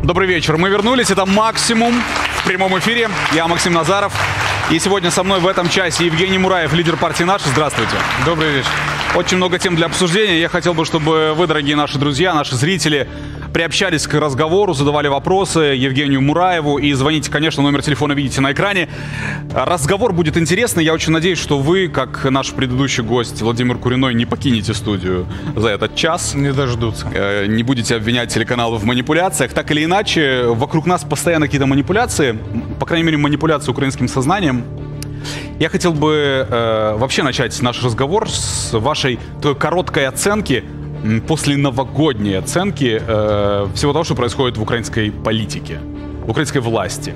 Добрый вечер. Мы вернулись. Это «Максимум» в прямом эфире. Я Максим Назаров. И сегодня со мной в этом часе Евгений Мураев, лидер партии «Наш». Здравствуйте. Добрый вечер. Очень много тем для обсуждения. Я хотел бы, чтобы вы, дорогие наши друзья, наши зрители, приобщались к разговору, задавали вопросы Евгению Мураеву. И звоните, конечно, номер телефона видите на экране. Разговор будет интересный. Я очень надеюсь, что вы, как наш предыдущий гость Владимир Куриной, не покинете студию за этот час. Не дождутся. Не будете обвинять телеканалы в манипуляциях. Так или иначе, вокруг нас постоянно какие-то манипуляции. По крайней мере, манипуляции украинским сознанием. Я хотел бы вообще начать наш разговор с вашей той короткой оценки, после новогодней оценки всего того, что происходит в украинской политике, в украинской власти.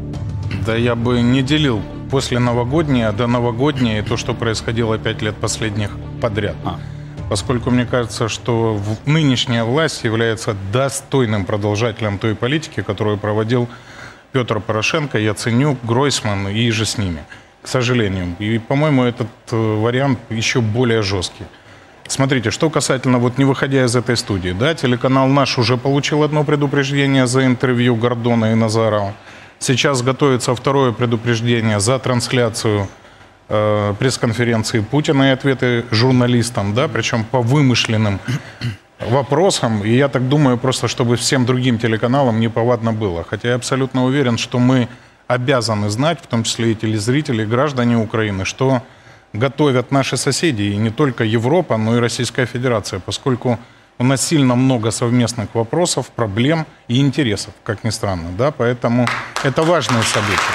Да я бы не делил после новогоднее, до новогоднее и то, что происходило 5 лет последних подряд. Поскольку мне кажется, что нынешняя власть является достойным продолжателем той политики, которую проводил Петр Порошенко, Яценюк, Гройсман и же с ними. К сожалению. И, по-моему, этот вариант еще более жесткий. Смотрите, что касательно, вот не выходя из этой студии, да, телеканал «Наш» уже получил одно предупреждение за интервью Гордона и Назарова. Сейчас готовится второе предупреждение за трансляцию пресс-конференции Путина и ответы журналистам, да, причем по вымышленным вопросам. И я так думаю, просто чтобы всем другим телеканалам неповадно было. Хотя я абсолютно уверен, что мы обязаны знать, в том числе и телезрители, и граждане Украины, что готовят наши соседи, и не только Европа, но и Российская Федерация, поскольку у нас сильно много совместных вопросов, проблем и интересов, как ни странно, да, поэтому это важные события.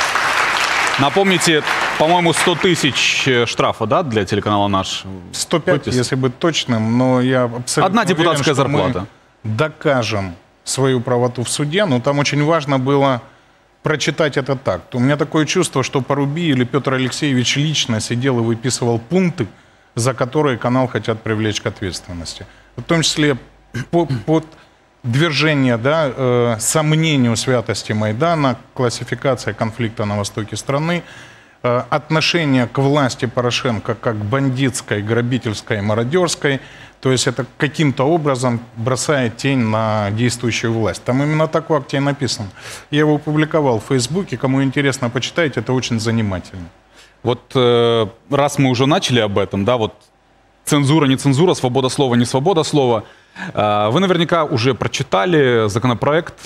Напомните, по-моему, 100 тысяч штрафа, да, для телеканала «Наш»? 105, если быть точным, но я абсолютно Одна депутатская уверен, что зарплата. мы докажем свою правоту в суде, но там очень важно было прочитать это так. У меня такое чувство, что Парубий или Петр Алексеевич лично сидел и выписывал пункты, за которые канал хотят привлечь к ответственности. В том числе под движение, да, сомнению святости Майдана, классификация конфликта на востоке страны, отношение к власти Порошенко как бандитской, грабительской, мародерской. То есть это каким-то образом бросает тень на действующую власть. Там именно так в акте и написано. Я его опубликовал в Фейсбуке. Кому интересно, почитайте. Это очень занимательно. Вот раз мы уже начали об этом, да, вот цензура, не цензура, свобода слова, не свобода слова. Вы наверняка уже прочитали законопроект.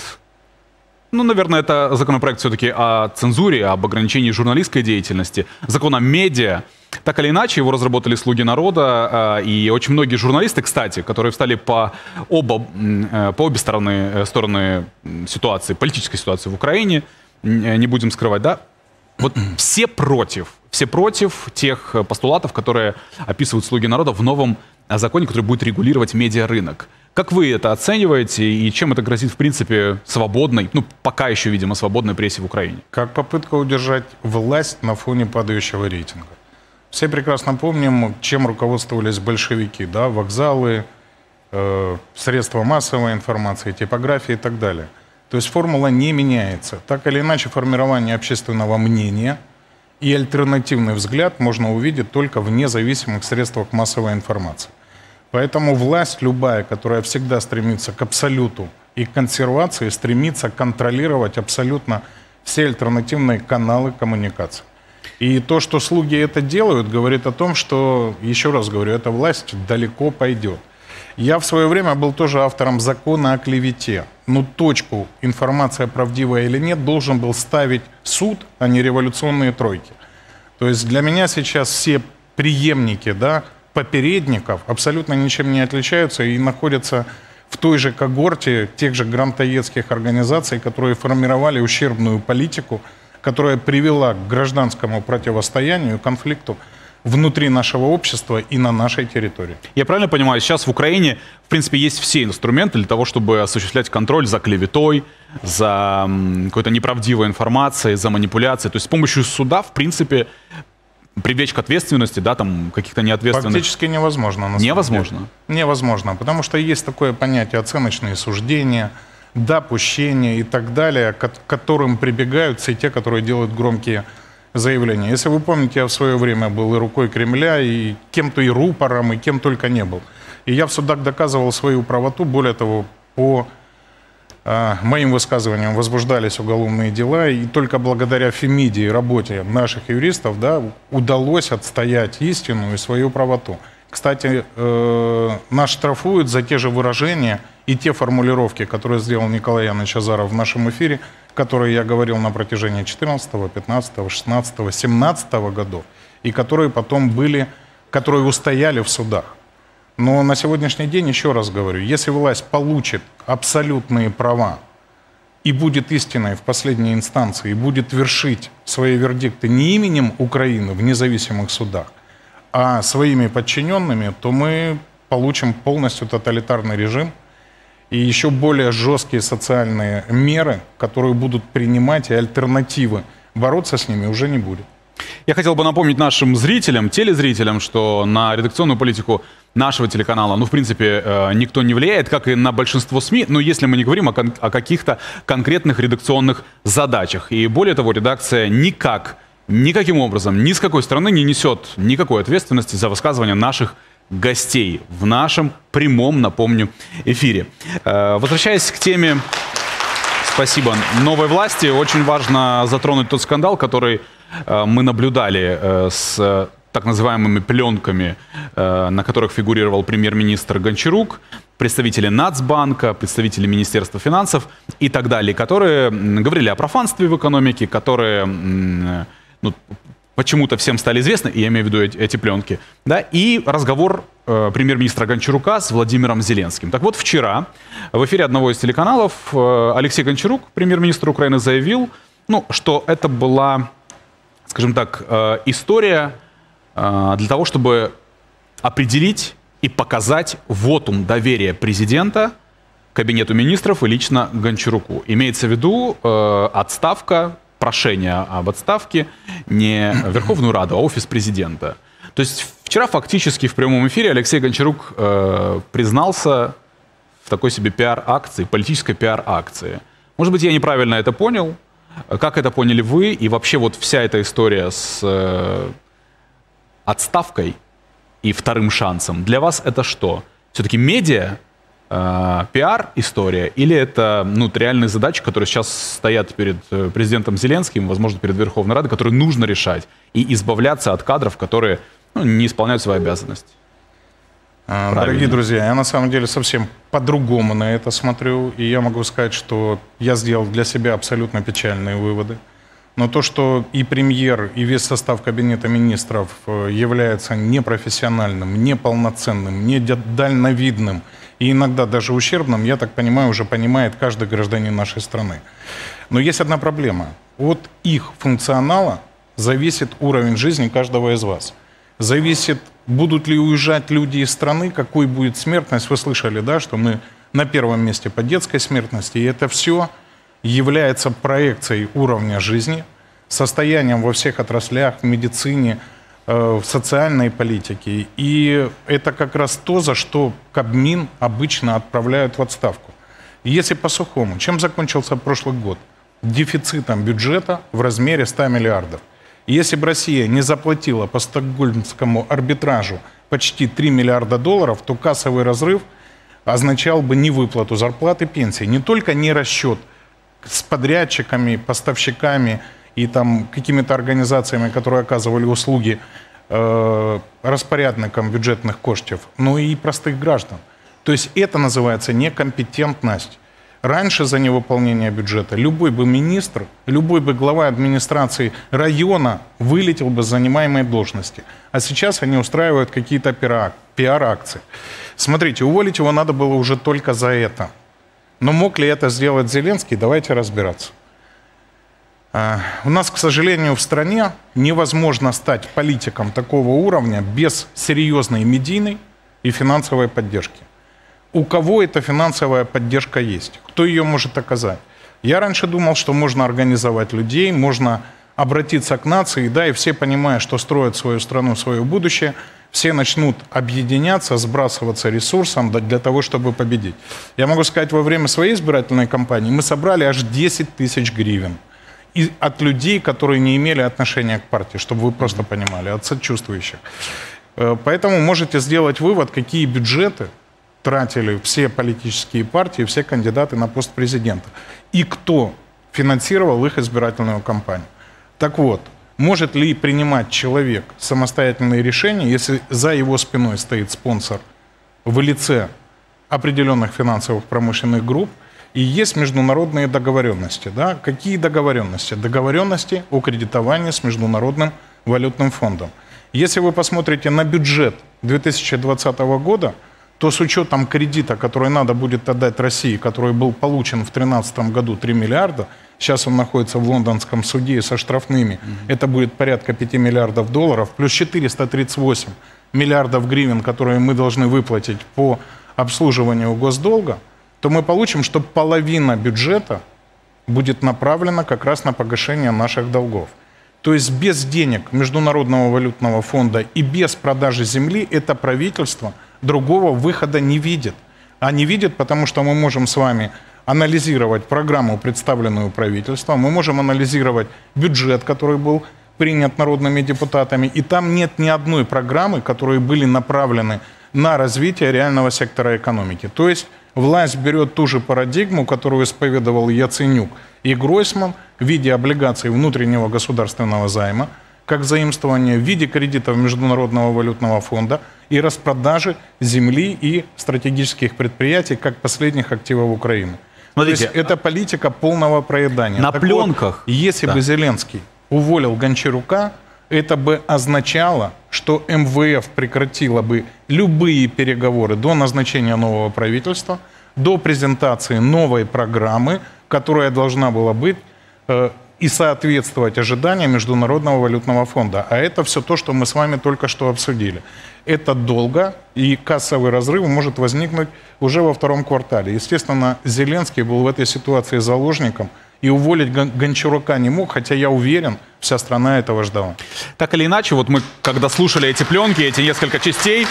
Ну, наверное, это законопроект все-таки о цензуре, об ограничении журналистской деятельности, закон о медиа. Так или иначе, его разработали «Слуги народа», и очень многие журналисты, кстати, которые встали по обе стороны ситуации, политической ситуации в Украине, не будем скрывать, да, вот все против тех постулатов, которые описывают «Слуги народа» в новом законе, который будет регулировать медиарынок. Как вы это оцениваете и чем это грозит, в принципе, свободной, ну, пока еще, видимо, свободной прессе в Украине? Как попытка удержать власть на фоне падающего рейтинга. Все прекрасно помним, чем руководствовались большевики, да, вокзалы, средства массовой информации, типографии и так далее. То есть формула не меняется. Так или иначе, формирование общественного мнения и альтернативный взгляд можно увидеть только в независимых средствах массовой информации. Поэтому власть любая, которая всегда стремится к абсолюту и к консервации, стремится контролировать абсолютно все альтернативные каналы коммуникации. И то, что слуги это делают, говорит о том, что, еще раз говорю, эта власть далеко пойдет. Я в свое время был тоже автором закона о клевете. Но точку, информация правдивая или нет, должен был ставить суд, а не революционные тройки. То есть для меня сейчас все преемники, да, попередников абсолютно ничем не отличаются и находятся в той же когорте тех же грантоедских организаций, которые формировали ущербную политику, которая привела к гражданскому противостоянию, конфликту внутри нашего общества и на нашей территории. Я правильно понимаю, сейчас в Украине, в принципе, есть все инструменты для того, чтобы осуществлять контроль за клеветой, за какой-то неправдивой информацией, за манипуляцией. То есть с помощью суда, в принципе, привлечь к ответственности, да, там, каких-то неответственных... Фактически невозможно. Невозможно? Невозможно, потому что есть такое понятие оценочные суждения, допущения и так далее, к которым прибегают все те, которые делают громкие заявления. Если вы помните, я в свое время был и рукой Кремля, и кем-то и рупором, и кем только не был. И я в судах доказывал свою правоту, более того, по моим высказываниям возбуждались уголовные дела, и только благодаря Фемиде и работе наших юристов, да, удалось отстоять истину и свою правоту. Кстати, нас штрафуют за те же выражения и те формулировки, которые сделал Николай Янович Азаров в нашем эфире, которые я говорил на протяжении 2014, 2015, 2016, 2017 годов, и которые потом были, которые устояли в судах. Но на сегодняшний день, еще раз говорю, если власть получит абсолютные права и будет истиной в последней инстанции, и будет вершить свои вердикты не именем Украины в независимых судах, а своими подчиненными, то мы получим полностью тоталитарный режим и еще более жесткие социальные меры, которые будут принимать, и альтернативы бороться с ними уже не будет. Я хотел бы напомнить нашим зрителям, телезрителям, что на редакционную политику нашего телеканала, ну, в принципе, никто не влияет, как и на большинство СМИ, но если мы не говорим о каких-то конкретных редакционных задачах. И более того, редакция никаким образом, ни с какой стороны не несет никакой ответственности за высказывания наших гостей в нашем прямом, напомню, эфире. Возвращаясь к теме, спасибо, новой власти, очень важно затронуть тот скандал, который мы наблюдали с так называемыми пленками, на которых фигурировал премьер-министр Гончарук, представители Нацбанка, представители Министерства финансов и так далее, которые говорили о профанстве в экономике, которые ну, почему-то всем стали известны, и я имею в виду эти пленки, да, и разговор премьер-министра Гончарука с Владимиром Зеленским. Так вот, вчера в эфире одного из телеканалов Алексей Гончарук, премьер-министр Украины, заявил, ну, что это была, скажем так, история для того, чтобы определить и показать вотум доверия президента Кабинету министров и лично Гончаруку. Имеется в виду отставка, прошение об отставке не Верховную Раду, а офис президента. То есть вчера фактически в прямом эфире Алексей Гончарук признался в такой себе пиар-акции, политической пиар-акции. Может быть, я неправильно это понял. Как это поняли вы? И вообще вот вся эта история с отставкой и вторым шансом, для вас это что? Все-таки медиа, пиар-история, или это реальные задачи, которые сейчас стоят перед президентом Зеленским, возможно, перед Верховной Радой, которые нужно решать и избавляться от кадров, которые не исполняют свои обязанности? Дорогие друзья, я на самом деле совсем по-другому на это смотрю, и я могу сказать, что я сделал для себя абсолютно печальные выводы. Но то, что и премьер, и весь состав Кабинета министров является непрофессиональным, неполноценным, недальновидным и иногда даже ущербным, я так понимаю, уже понимает каждый гражданин нашей страны. Но есть одна проблема. От их функционала зависит уровень жизни каждого из вас. Зависит, будут ли уезжать люди из страны, какой будет смертность. Вы слышали, да, что мы на первом месте по детской смертности, и это все является проекцией уровня жизни, состоянием во всех отраслях, в медицине, в социальной политике. И это как раз то, за что Кабмин обычно отправляют в отставку. Если по-сухому, чем закончился прошлый год? Дефицитом бюджета в размере 100 миллиардов. Если бы Россия не заплатила по стокгольмскому арбитражу почти 3 миллиарда долларов, то кассовый разрыв означал бы невыплату зарплат и пенсий. Не только не расчет с подрядчиками, поставщиками и там какими-то организациями, которые оказывали услуги распорядникам бюджетных коштів, но и простых граждан. То есть это называется некомпетентность. Раньше за невыполнение бюджета любой бы министр, любой бы глава администрации района вылетел бы с занимаемой должности. А сейчас они устраивают какие-то пиар-акции. Смотрите, уволить его надо было уже только за это. Но мог ли это сделать Зеленский? Давайте разбираться. У нас, к сожалению, в стране невозможно стать политиком такого уровня без серьезной медийной и финансовой поддержки. У кого эта финансовая поддержка есть? Кто ее может оказать? Я раньше думал, что можно организовать людей, можно обратиться к нации, да, и все, понимая, что строят свою страну, свое будущее, все начнут объединяться, сбрасываться ресурсом для того, чтобы победить. Я могу сказать, во время своей избирательной кампании мы собрали аж 10 тысяч гривен от людей, которые не имели отношения к партии, чтобы вы просто понимали, от сочувствующих. Поэтому можете сделать вывод, какие бюджеты тратили все политические партии, все кандидаты на пост президента. И кто финансировал их избирательную кампанию. Так вот, может ли принимать человек самостоятельные решения, если за его спиной стоит спонсор в лице определенных финансовых промышленных групп, и есть международные договоренности. Да? Какие договоренности? Договоренности о кредитовании с Международным валютным фондом. Если вы посмотрите на бюджет 2020 года, то с учетом кредита, который надо будет отдать России, который был получен в 2013 году 3 миллиарда, сейчас он находится в лондонском суде со штрафными, это будет порядка 5 миллиардов долларов, плюс 438 миллиардов гривен, которые мы должны выплатить по обслуживанию госдолга, то мы получим, что половина бюджета будет направлена как раз на погашение наших долгов. То есть без денег Международного валютного фонда и без продажи земли это правительство другого выхода не видит. А не видит, потому что мы можем с вами анализировать программу, представленную правительством, мы можем анализировать бюджет, который был принят народными депутатами, и там нет ни одной программы, которые были направлены на развитие реального сектора экономики. То есть власть берет ту же парадигму, которую исповедовал Яценюк и Гройсман в виде облигаций внутреннего государственного займа, как заимствование в виде кредитов Международного валютного фонда и распродажи земли и стратегических предприятий, как последних активов Украины. Смотрите, то есть это политика полного проедания. На так пленках. Вот, если бы Зеленский уволил Гончарука, это бы означало, что МВФ прекратило бы любые переговоры до назначения нового правительства, до презентации новой программы, которая должна была быть и соответствовать ожиданиям Международного валютного фонда. А это все то, что мы с вами только что обсудили. Это долго, и кассовый разрыв может возникнуть уже во втором квартале. Естественно, Зеленский был в этой ситуации заложником, и уволить Гончарука не мог, хотя я уверен, вся страна этого ждала. Так или иначе, вот мы, когда слушали эти пленки, эти несколько частей,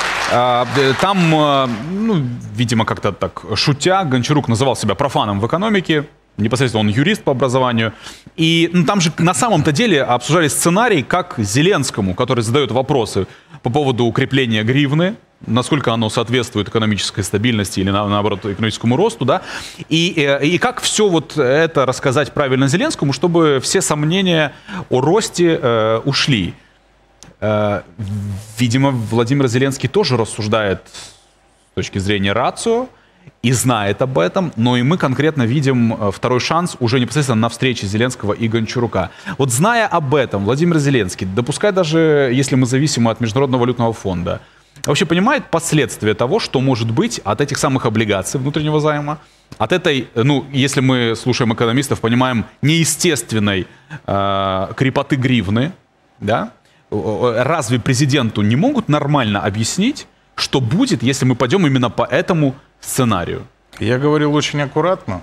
там, ну, видимо, как-то так шутя, Гончарук называл себя профаном в экономике, непосредственно он юрист по образованию. И там же на самом-то деле обсуждали сценарий, как Зеленскому, который задает вопросы по поводу укрепления гривны, насколько оно соответствует экономической стабильности или, наоборот, экономическому росту, да, и как все вот это рассказать правильно Зеленскому, чтобы все сомнения о росте ушли. Видимо, Владимир Зеленский тоже рассуждает с точки зрения рацио и знает об этом, но и мы конкретно видим второй шанс уже непосредственно на встрече Зеленского и Гончарука. Вот зная об этом, Владимир Зеленский, допускай даже, если мы зависимы от Международного валютного фонда, вообще понимает последствия того, что может быть от этих самых облигаций внутреннего займа, от этой, ну, если мы слушаем экономистов, понимаем, неестественной крепоты гривны, да? Разве президенту не могут нормально объяснить, что будет, если мы пойдем именно по этому сценарию? Я говорил очень аккуратно,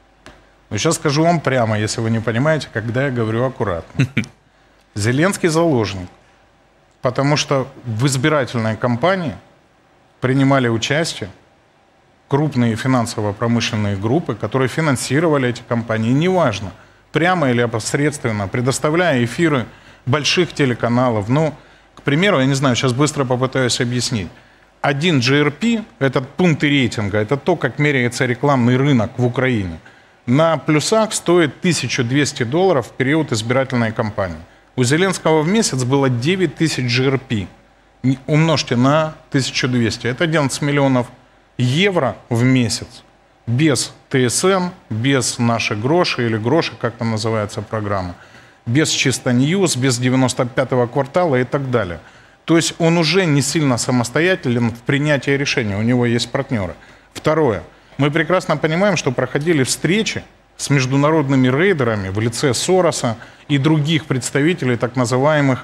но сейчас скажу вам прямо, если вы не понимаете, когда я говорю аккуратно. Зеленский заложник. Потому что в избирательной кампании принимали участие крупные финансово-промышленные группы, которые финансировали эти кампании, неважно, прямо или опосредственно, предоставляя эфиры больших телеканалов. Ну, к примеру, я не знаю, сейчас быстро попытаюсь объяснить. Один GRP, этот пункт рейтинга, это то, как меряется рекламный рынок в Украине, на плюсах стоит $1200 в период избирательной кампании. У Зеленского в месяц было 9000 GRP. Умножьте на 1200. Это 11 миллионов евро в месяц. Без ТСН, без наших грошей или гроши, как там называется программа. Без чисто Ньюс, без 95-го квартала и так далее. То есть он уже не сильно самостоятелен в принятии решений. У него есть партнеры. Второе. Мы прекрасно понимаем, что проходили встречи с международными рейдерами в лице Сороса и других представителей так называемых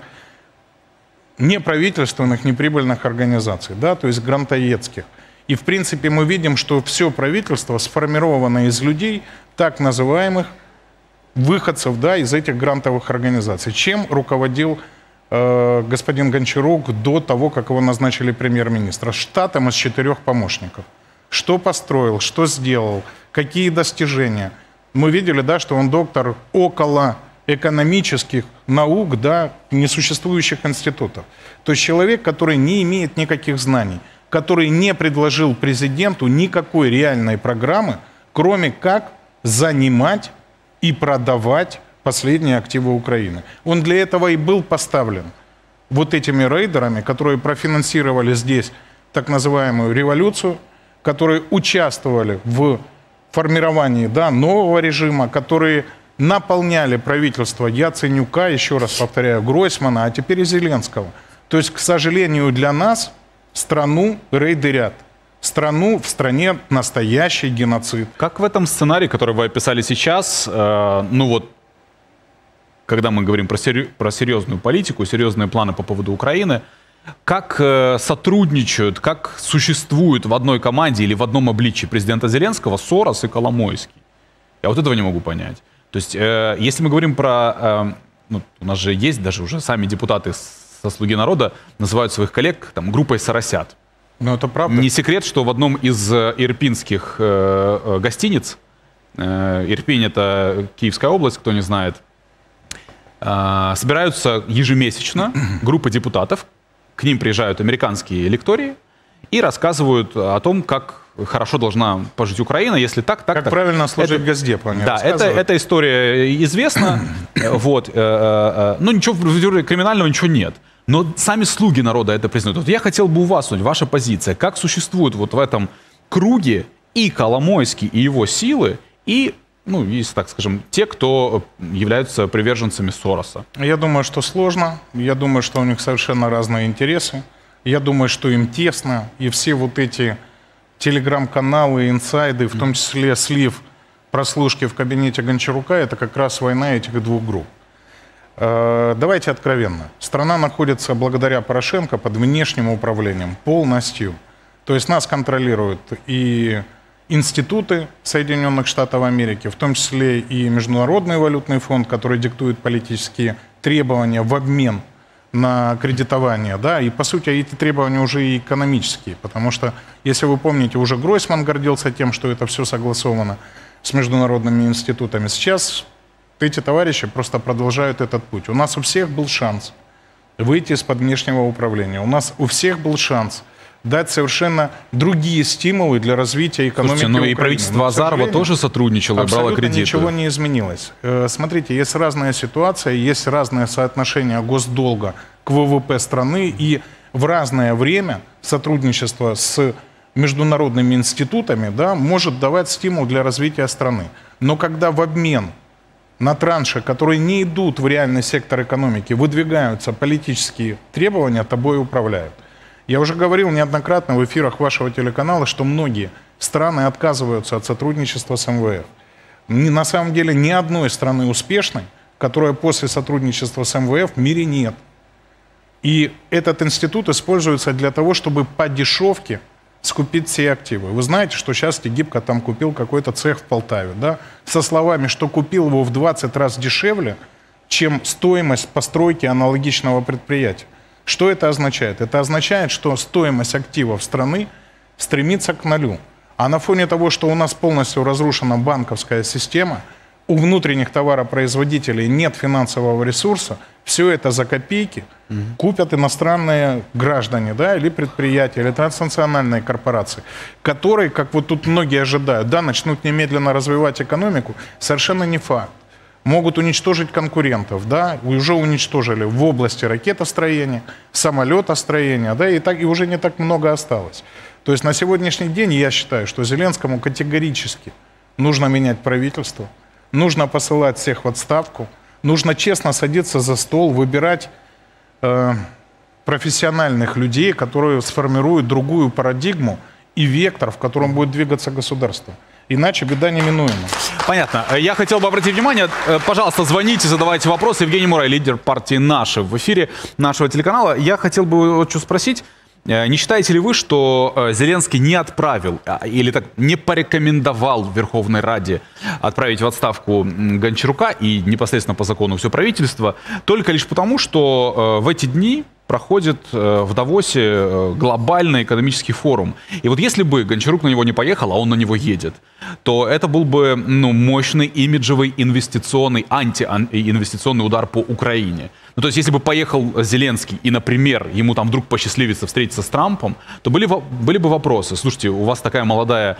неправительственных, неприбыльных организаций, да, то есть грантоедских. И в принципе мы видим, что все правительство сформировано из людей, так называемых выходцев, да, из этих грантовых организаций. Чем руководил господин Гончарук до того, как его назначили премьер-министра? Штатом из 4 помощников. Что построил, что сделал, какие достижения. Мы видели, да, что он доктор около экономических наук, да, несуществующих институтов. То есть человек, который не имеет никаких знаний. который не предложил президенту никакой реальной программы, кроме как занимать и продавать последние активы Украины. Он для этого и был поставлен вот этими рейдерами, которые профинансировали здесь так называемую революцию, которые участвовали в формировании, да, нового режима, которые наполняли правительство Яценюка, еще раз повторяю, Гройсмана, а теперь и Зеленского. То есть, к сожалению, для нас страну рейдерят. В стране настоящий геноцид. Как в этом сценарии, который вы описали сейчас, ну вот, когда мы говорим про серьезную политику, серьезные планы по поводу Украины, как сотрудничают, как существуют в одной команде или в одном обличии президента Зеленского Сорос и Коломойский? Я вот этого не могу понять. То есть, если мы говорим про... ну, у нас же есть даже уже сами депутаты со «Слуги народа» называют своих коллег там, группой «Соросят». Но это правда. Не секрет, что в одном из ирпинских гостиниц, Ирпинь — это Киевская область, кто не знает, собираются ежемесячно группы депутатов, к ним приезжают американские лектории и рассказывают о том, как хорошо должна пожить Украина, если так. Как правильно служить Госдепу. Да, эта история известна. Вот. Но ничего криминального ничего нет. Но сами «Слуги народа» это признают. Вот я хотел бы у вас узнать, ваша позиция, как существует вот в этом круге и Коломойский, и его силы, и, ну, есть, так скажем, те, кто являются приверженцами Сороса. Я думаю, что сложно. Я думаю, что у них совершенно разные интересы. Я думаю, что им тесно. И все вот эти телеграм-каналы, инсайды, в том числе слив прослушки в кабинете Гончарука, это как раз война этих двух групп. Давайте откровенно. Страна находится благодаря Порошенко под внешним управлением полностью. То есть нас контролируют и институты Соединенных Штатов Америки, в том числе и Международный валютный фонд, который диктует политические требования в обмен на кредитование. Да? И по сути эти требования уже и экономические. Потому что, если вы помните, уже Гройсман гордился тем, что это все согласовано с международными институтами. Сейчас эти товарищи просто продолжают этот путь. У нас у всех был шанс выйти из-под внешнего управления. У нас у всех был шанс дать совершенно другие стимулы для развития экономики. Слушайте, Украины. И правительство Азарова тоже сотрудничало и брало кредиты. Ничего не изменилось. Смотрите, есть разная ситуация, есть разное соотношение госдолга к ВВП страны, и в разное время сотрудничество с международными институтами, да, может давать стимул для развития страны. Но когда в обмен на транши, которые не идут в реальный сектор экономики, выдвигаются политические требования, тобой управляют. Я уже говорил неоднократно в эфирах вашего телеканала, что многие страны отказываются от сотрудничества с МВФ. На самом деле ни одной страны успешной, которая после сотрудничества с МВФ, в мире нет. И этот институт используется для того, чтобы по дешевке скупить все активы. Вы знаете, что сейчас Тегибко там купил какой-то цех в Полтаве, да? Со словами, что купил его в 20 раз дешевле, чем стоимость постройки аналогичного предприятия. Что это означает? Это означает, что стоимость активов страны стремится к нулю. А на фоне того, что у нас полностью разрушена банковская система, у внутренних товаропроизводителей нет финансового ресурса, все это за копейки купят иностранные граждане, да, или предприятия, или транснациональные корпорации, которые, как вот тут многие ожидают, да, начнут немедленно развивать экономику, совершенно не факт. Могут уничтожить конкурентов, да, уже уничтожили в области ракетостроения, самолетостроения, да, и уже не так много осталось. То есть на сегодняшний день я считаю, что Зеленскому категорически нужно менять правительство, нужно посылать всех в отставку, нужно честно садиться за стол, выбирать профессиональных людей, которые сформируют другую парадигму и вектор, в котором будет двигаться государство. Иначе беда неминуема. Понятно. Я хотел бы обратить внимание, пожалуйста, звоните, задавайте вопросы. Евгений Мурай, лидер партии «Наши» в эфире нашего телеканала. Я хотел бы вот что спросить. Не считаете ли вы, что Зеленский не отправил или так не порекомендовал Верховной Раде отправить в отставку Гончарука и непосредственно по закону все правительство, только лишь потому, что в эти дни проходит в Давосе глобальный экономический форум. И вот если бы Гончарук на него не поехал, а он на него едет, то это был бы мощный имиджевый инвестиционный, антиинвестиционный удар по Украине. Ну, то есть если бы поехал Зеленский и, например, ему там вдруг посчастливится встретиться с Трампом, то были бы вопросы. Слушайте, у вас такая молодая,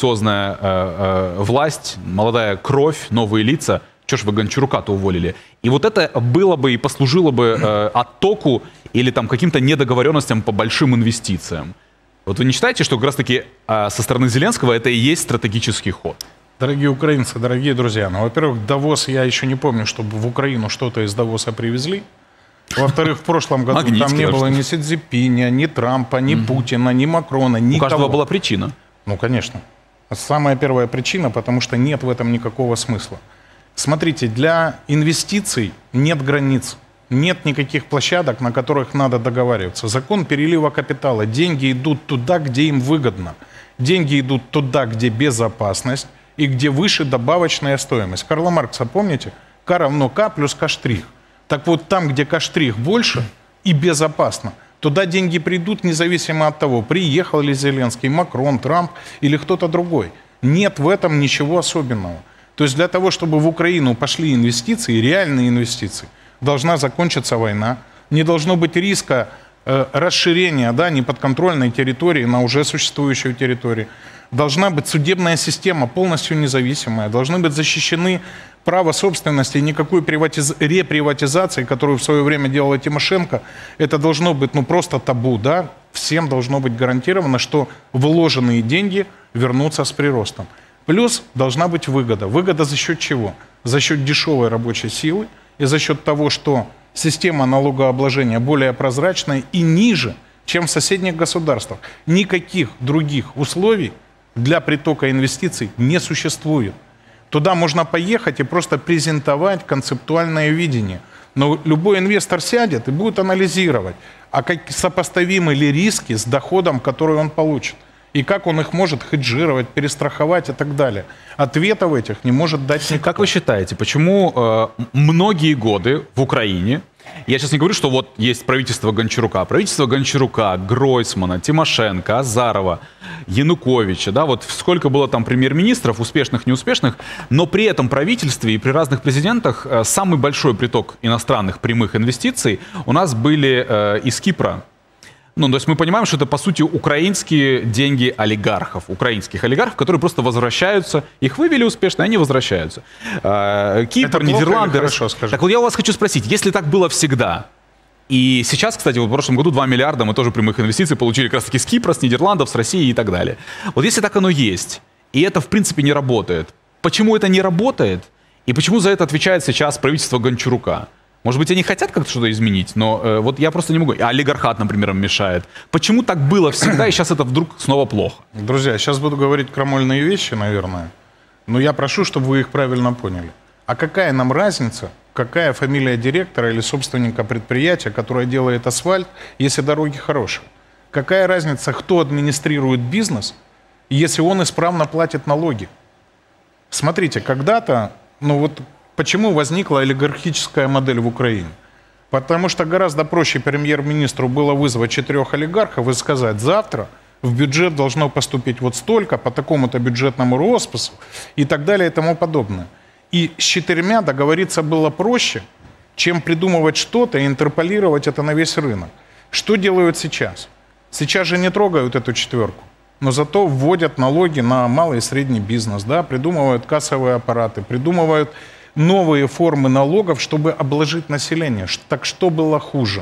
амбициозная власть, молодая кровь, новые лица. Чего ж вы Гончарука-то уволили? И вот это было бы и послужило бы оттоку или там каким-то недоговоренностям по большим инвестициям. Вот вы не считаете, что как раз-таки со стороны Зеленского это и есть стратегический ход? Дорогие украинцы, дорогие друзья, ну, во-первых, Давос, я еще не помню, чтобы в Украину что-то из Давоса привезли. Во-вторых, в прошлом году там не было ни Си Цзиньпиня, ни Трампа, ни Путина, ни Макрона, никого. У каждого была причина. Ну, конечно. Самая первая причина, потому что нет в этом никакого смысла. Смотрите, для инвестиций нет границ, нет никаких площадок, на которых надо договариваться. Закон перелива капитала. Деньги идут туда, где им выгодно. Деньги идут туда, где безопасность и где выше добавочная стоимость. Карла Маркса, помните? К равно К плюс К штрих. Так вот, там, где К штрих больше и безопасно, туда деньги придут, независимо от того, приехал ли Зеленский, Макрон, Трамп или кто-то другой. Нет в этом ничего особенного. То есть для того, чтобы в Украину пошли инвестиции, реальные инвестиции, должна закончиться война, не должно быть риска расширения неподконтрольной территории на уже существующую территорию. Должна быть судебная система полностью независимая, должны быть защищены право собственности, никакой реприватизации, которую в свое время делала Тимошенко, это должно быть просто табу, всем должно быть гарантировано, что вложенные деньги вернутся с приростом. Плюс должна быть выгода. Выгода за счет чего? За счет дешевой рабочей силы и за счет того, что система налогообложения более прозрачная и ниже, чем в соседних государствах. Никаких других условий для притока инвестиций не существует. Туда можно поехать и просто презентовать концептуальное видение. Но любой инвестор сядет и будет анализировать, а как сопоставимы ли риски с доходом, который он получит. И как он их может хеджировать, перестраховать и так далее. Ответов этих не может дать никто. Как вы считаете, почему многие годы в Украине, я сейчас не говорю, что вот есть правительство Гончарука, Гройсмана, Тимошенко, Азарова, Януковича, вот сколько было там премьер-министров, успешных, неуспешных, но при этом правительстве и при разных президентах самый большой приток иностранных прямых инвестиций у нас были из Кипра. Ну, то есть мы понимаем, что это, по сути, украинские деньги олигархов, украинских олигархов, которые просто возвращаются, их вывели успешно, они возвращаются. Кипр, Нидерланды. Так вот я у вас хочу спросить, если так было всегда, и сейчас, кстати, в прошлом году 2 миллиарда мы тоже прямых инвестиций получили как раз таки с Кипра, с Нидерландов, с России и так далее. Вот если так оно есть, и это, в принципе, не работает, почему это не работает, и почему за это отвечает сейчас правительство Гончарука? Может быть, они хотят как-то что-то изменить, но вот я просто не могу. Олигархат, например, им мешает. Почему так было всегда, и сейчас это вдруг снова плохо? Друзья, сейчас буду говорить крамольные вещи, наверное, но я прошу, чтобы вы их правильно поняли. А какая нам разница, какая фамилия директора или собственника предприятия, которое делает асфальт, если дороги хорошие? Какая разница, кто администрирует бизнес, если он исправно платит налоги? Смотрите, когда-то, почему возникла олигархическая модель в Украине? Потому что гораздо проще премьер-министру было вызвать 4 олигархов и сказать: завтра в бюджет должно поступить вот столько, по такому-то бюджетному роспису и так далее и тому подобное. И с 4 договориться было проще, чем придумывать что-то и интерполировать это на весь рынок. Что делают сейчас? Сейчас же не трогают эту 4, но зато вводят налоги на малый и средний бизнес, придумывают кассовые аппараты, придумывают новые формы налогов, чтобы обложить население. Так что было хуже?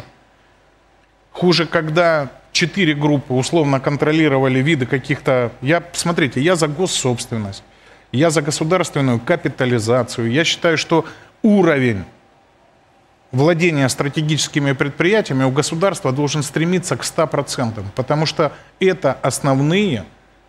Хуже, когда 4 группы условно контролировали виды каких-то... Смотрите, я за госсобственность, я за государственную капитализацию. Я считаю, что уровень владения стратегическими предприятиями у государства должен стремиться к 100%, потому что это основные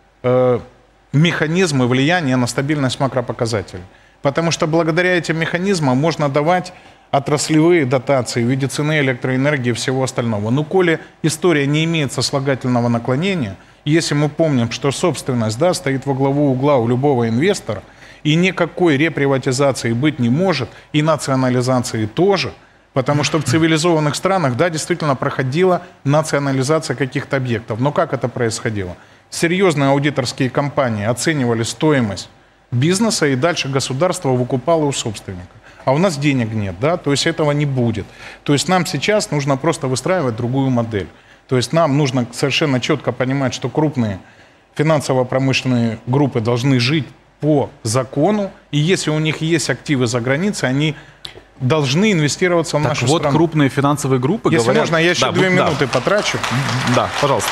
механизмы влияния на стабильность макропоказателей. Потому что благодаря этим механизмам можно давать отраслевые дотации в виде цены электроэнергии и всего остального. Но коли история не имеет сослагательного наклонения, если мы помним, что собственность стоит во главу угла у любого инвестора, и никакой реприватизации быть не может, и национализации тоже, Потому что в цивилизованных странах, да, действительно проходила национализация каких-то объектов. Но как это происходило? Серьезные аудиторские компании оценивали стоимость бизнеса, и дальше государство выкупало у собственника. А у нас денег нет, да, то есть этого не будет. То есть нам сейчас нужно просто выстраивать другую модель. То есть нам нужно совершенно четко понимать, что крупные финансово-промышленные группы должны жить по закону, и если у них есть активы за границей, они должны инвестироваться в нашу страну. Так вот, крупные финансовые группы если говорят... можно, я еще 2 минуты потрачу. Да, пожалуйста.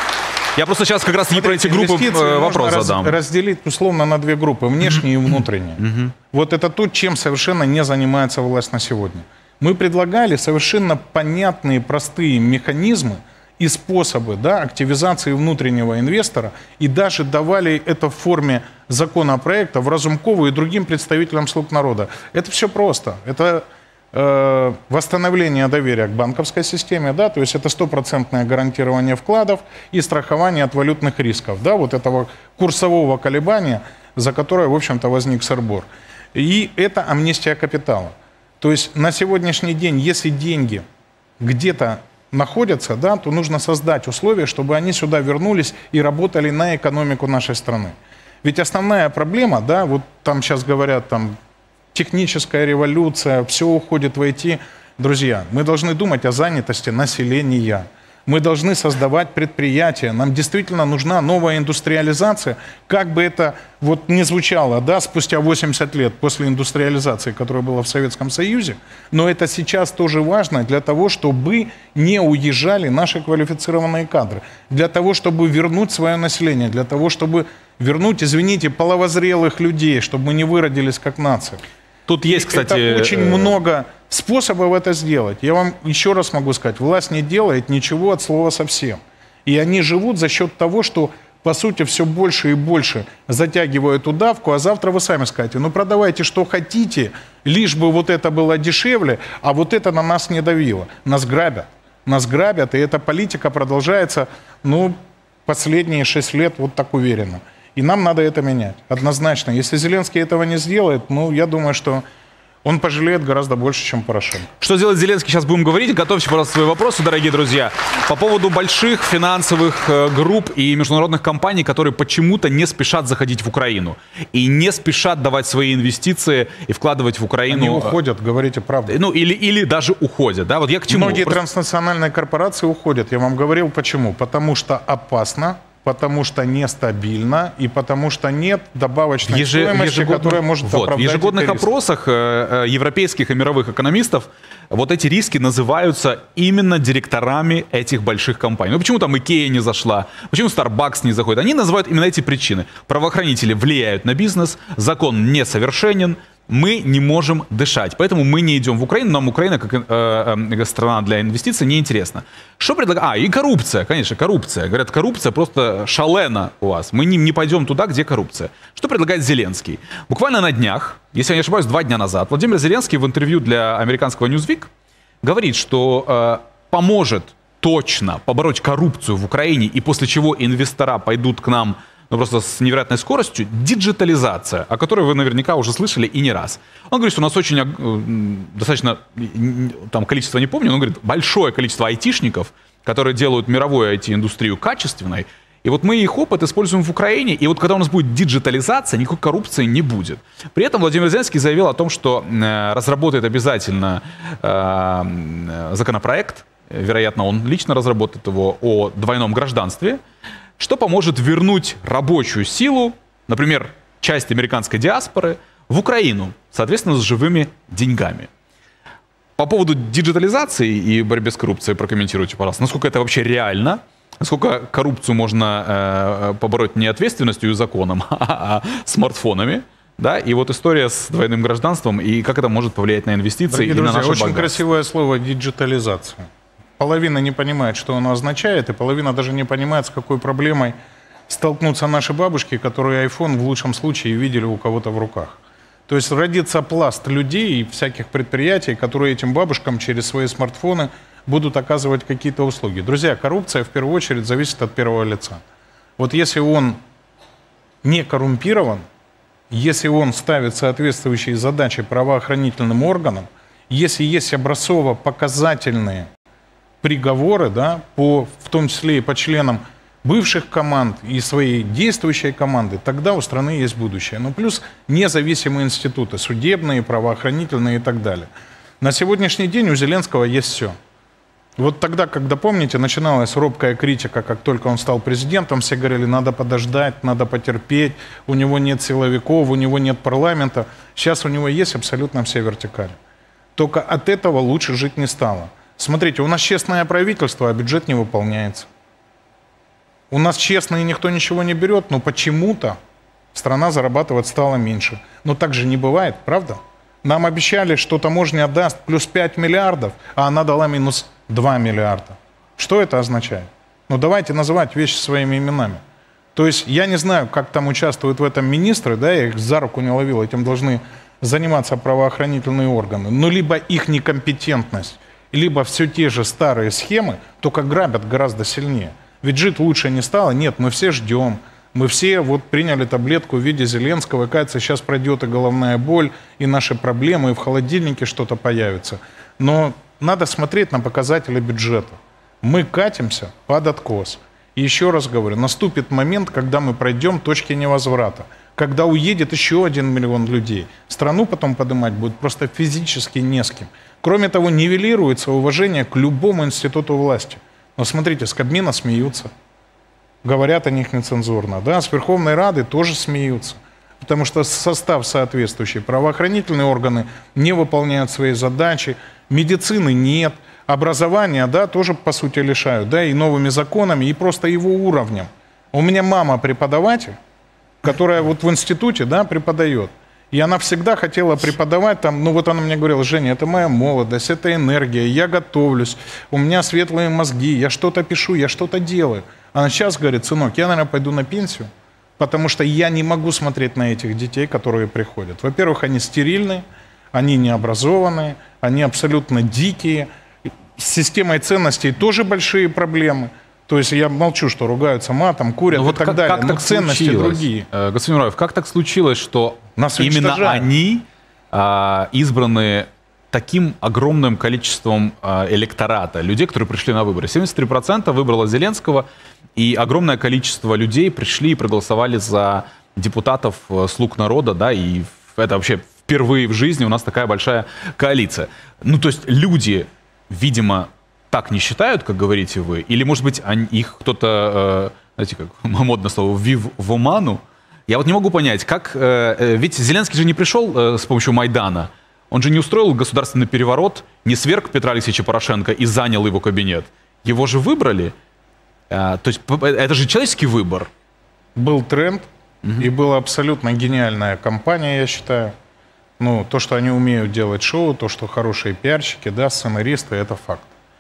Я просто сейчас как раз не про эти группы вопрос задам. Разделить условно на 2 группы, внешние и внутренние. Вот это то, чем совершенно не занимается власть на сегодня. Мы предлагали совершенно понятные, простые механизмы и способы, да, активизации внутреннего инвестора, и даже давали это в форме законопроекта в Разумкову и другим представителям слуг народа. Это все просто. Это восстановление доверия к банковской системе, да, то есть это 100% гарантирование вкладов и страхование от валютных рисков, да, вот этого курсового колебания, за которое, в общем-то, возник сырбор. И это амнистия капитала. То есть на сегодняшний день, если деньги где-то находятся, да, то нужно создать условия, чтобы они сюда вернулись и работали на экономику нашей страны. Ведь основная проблема, да, вот там сейчас говорят, там, техническая революция, все уходит в IT. Друзья, мы должны думать о занятости населения. Мы должны создавать предприятия. Нам действительно нужна новая индустриализация. Как бы это вот ни звучало, да, спустя 80 лет после индустриализации, которая была в Советском Союзе, но это сейчас тоже важно для того, чтобы не уезжали наши квалифицированные кадры, для того, чтобы вернуть свое население, для того, чтобы вернуть, извините, половозрелых людей, чтобы мы не выродились как нация. Тут есть, кстати... Это очень много способов это сделать. Я вам еще раз могу сказать, власть не делает ничего от слова совсем. И они живут за счет того, что, по сути, все больше и больше затягивают удавку, а завтра вы сами скажете, ну продавайте что хотите, лишь бы вот это было дешевле, а вот это на нас не давило. Нас грабят, и эта политика продолжается, ну, последние 6 лет вот так уверенно. И нам надо это менять, однозначно. Если Зеленский этого не сделает, ну, я думаю, что он пожалеет гораздо больше, чем Порошенко. Что сделает Зеленский, сейчас будем говорить. Готовьте, пожалуйста, свои вопросы, дорогие друзья. По поводу больших финансовых групп и международных компаний, которые почему-то не спешат заходить в Украину. И не спешат давать свои инвестиции и вкладывать в Украину. Они уходят, говорите правду. Ну, или даже уходят. Да? Вот я к чему? Многие транснациональные корпорации уходят. Я вам говорил, почему. Потому что опасно. Потому что нестабильно и потому что нет добавочной стоимости, которая может оправдать. В ежегодных опросах европейских и мировых экономистов вот эти риски называются именно директорами этих больших компаний. Ну почему там Икея не зашла, почему Starbucks не заходит? Они называют именно эти причины. Правоохранители влияют на бизнес, закон несовершенен, мы не можем дышать. Поэтому мы не идем в Украину. Нам Украина, как страна для инвестиций, неинтересна. Что предлагают? И коррупция, конечно, коррупция. Говорят, коррупция просто шалена у вас. Мы не пойдем туда, где коррупция. Что предлагает Зеленский? Буквально на днях, если я не ошибаюсь, 2 дня назад, Владимир Зеленский в интервью для американского Newsweek говорит, что поможет точно побороть коррупцию в Украине, и после чего инвестора пойдут к нам, ну, просто с невероятной скоростью, диджитализация, о которой вы наверняка уже слышали и не раз. Он говорит, что у нас очень достаточно, там количество не помню, но он говорит, большое количество айтишников, которые делают мировую IT-индустрию качественной, и вот мы их опыт используем в Украине, и вот когда у нас будет диджитализация, никакой коррупции не будет. При этом Владимир Зеленский заявил о том, что разработает обязательно законопроект, вероятно, он лично разработает его, о двойном гражданстве, что поможет вернуть рабочую силу, например, часть американской диаспоры, в Украину, соответственно, с живыми деньгами. По поводу диджитализации и борьбы с коррупцией прокомментируйте, пожалуйста. Насколько это вообще реально? Насколько коррупцию можно побороть не ответственностью и законом, а смартфонами? Да? И вот история с двойным гражданством, и как это может повлиять на инвестиции. Дорогие и друзья, на наше очень богатство. красивое слово «диджитализация». Половина не понимает, что оно означает, и половина даже не понимает, с какой проблемой столкнутся наши бабушки, которые iPhone в лучшем случае видели у кого-то в руках. То есть родится пласт людей и всяких предприятий, которые этим бабушкам через свои смартфоны будут оказывать какие-то услуги. Друзья, коррупция в первую очередь зависит от первого лица. Вот если он не коррумпирован, если он ставит соответствующие задачи правоохранительным органам, Если есть образцово-показательные приговоры, да, в том числе и по членам бывших команд и своей действующей команды, тогда у страны есть будущее. Ну, плюс независимые институты, судебные, правоохранительные и так далее. На сегодняшний день у Зеленского есть все. Вот тогда, когда, помните, начиналась робкая критика, как только он стал президентом, все говорили, надо подождать, надо потерпеть, у него нет силовиков, у него нет парламента. Сейчас у него есть абсолютно все вертикали. Только от этого лучше жить не стало. Смотрите, у нас честное правительство, а бюджет не выполняется. У нас честно и никто ничего не берет, но почему-то страна зарабатывать стала меньше. Но так же не бывает, правда? Нам обещали, что таможня даст плюс 5 миллиардов, а она дала минус 2 миллиарда. Что это означает? Ну давайте называть вещи своими именами. То есть я не знаю, как там участвуют в этом министры, да, я их за руку не ловил, этим должны заниматься правоохранительные органы. Но либо их некомпетентность, либо все те же старые схемы, только грабят гораздо сильнее. Ведь жить лучше не стало. Нет, мы все ждем. Мы все вот приняли таблетку в виде Зеленского. Кажется, сейчас пройдет и головная боль, и наши проблемы, и в холодильнике что-то появится. Но надо смотреть на показатели бюджета. Мы катимся под откос. И еще раз говорю, наступит момент, когда мы пройдем точки невозврата. Когда уедет еще 1 миллион людей. Страну потом поднимать будет просто физически не с кем. Кроме того, нивелируется уважение к любому институту власти. Но смотрите, с Кабмина смеются, говорят о них нецензурно, да, с Верховной Рады тоже смеются, потому что состав соответствующий, правоохранительные органы не выполняют свои задачи, медицины нет, образования, да, тоже по сути лишают, да, и новыми законами, и просто его уровнем. У меня мама преподаватель, которая вот в институте, да, преподает. И она всегда хотела преподавать там, ну вот она мне говорила, Женя, это моя молодость, это энергия, я готовлюсь, у меня светлые мозги, я что-то пишу, я что-то делаю. Она сейчас говорит, сынок, я, наверное, пойду на пенсию, потому что я не могу смотреть на этих детей, которые приходят. Во-первых, они стерильные, они необразованные, они абсолютно дикие, с системой ценностей тоже большие проблемы. То есть я молчу, что ругаются матом, курят и так далее. Как так ценности другие. Господин Мураев, как так случилось, что Нас именно они избраны таким огромным количеством электората, людей, которые пришли на выборы? 73% выбрало Зеленского, и огромное количество людей пришли и проголосовали за депутатов «Слуг народа», да, и это вообще впервые в жизни у нас такая большая коалиция. Ну, то есть люди, видимо, так не считают, как говорите вы? Или, может быть, их кто-то, знаете, как модное слово, ввив в оману? Я вот не могу понять, как... Ведь Зеленский же не пришел с помощью Майдана. Он же не устроил государственный переворот, не сверг Петра Алексеевича Порошенко и занял его кабинет. Его же выбрали. То есть это же человеческий выбор. Был тренд, и была абсолютно гениальная кампания, я считаю. Ну, то, что они умеют делать шоу, то, что хорошие пиарщики, да, сценаристы, это факт.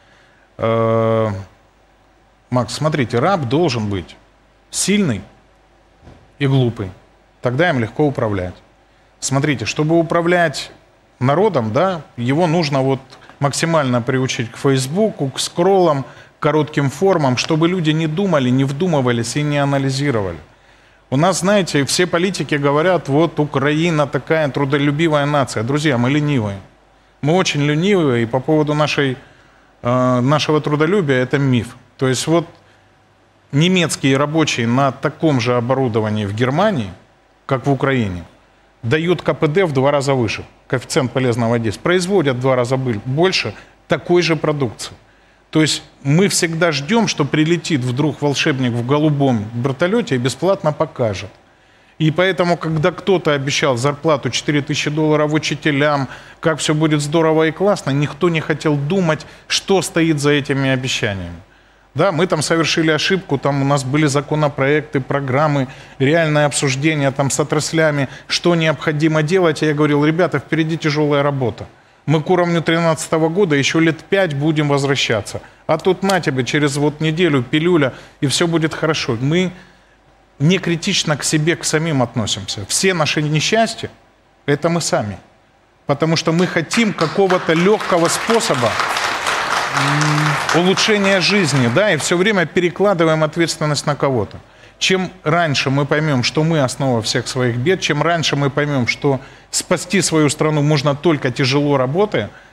Макс, смотрите, раб должен быть сильный и глупый. Тогда им легко управлять. Смотрите, чтобы управлять народом, да, его нужно вот максимально приучить к Фейсбуку, к скроллам, к коротким формам, чтобы люди не думали, не вдумывались и не анализировали. У нас, знаете, все политики говорят, вот Украина такая трудолюбивая нация. Друзья, мы ленивые. Мы очень ленивые, и по поводу нашего трудолюбия это миф. То есть вот немецкие рабочие на таком же оборудовании в Германии, как в Украине, дают КПД в 2 раза выше, коэффициент полезного действия, производят в 2 раза больше такой же продукции. То есть мы всегда ждем, что прилетит вдруг волшебник в голубом вертолете и бесплатно покажет. И поэтому, когда кто-то обещал зарплату $4000 учителям, как все будет здорово и классно, никто не хотел думать, что стоит за этими обещаниями. Да, мы там совершили ошибку, там у нас были законопроекты, программы, реальное обсуждение там с отраслями, что необходимо делать. И я говорил, ребята, впереди тяжелая работа. Мы к уровню 2013 года еще лет 5 будем возвращаться. А тут на тебе через вот неделю пилюля, и все будет хорошо. Мы не критично к себе, к самим относимся. Все наши несчастья – это мы сами. Потому что мы хотим какого-то легкого способа улучшения жизни, да, и все время перекладываем ответственность на кого-то. Чем раньше мы поймем, что мы основа всех своих бед, чем раньше мы поймем, что спасти свою страну можно только тяжело работая,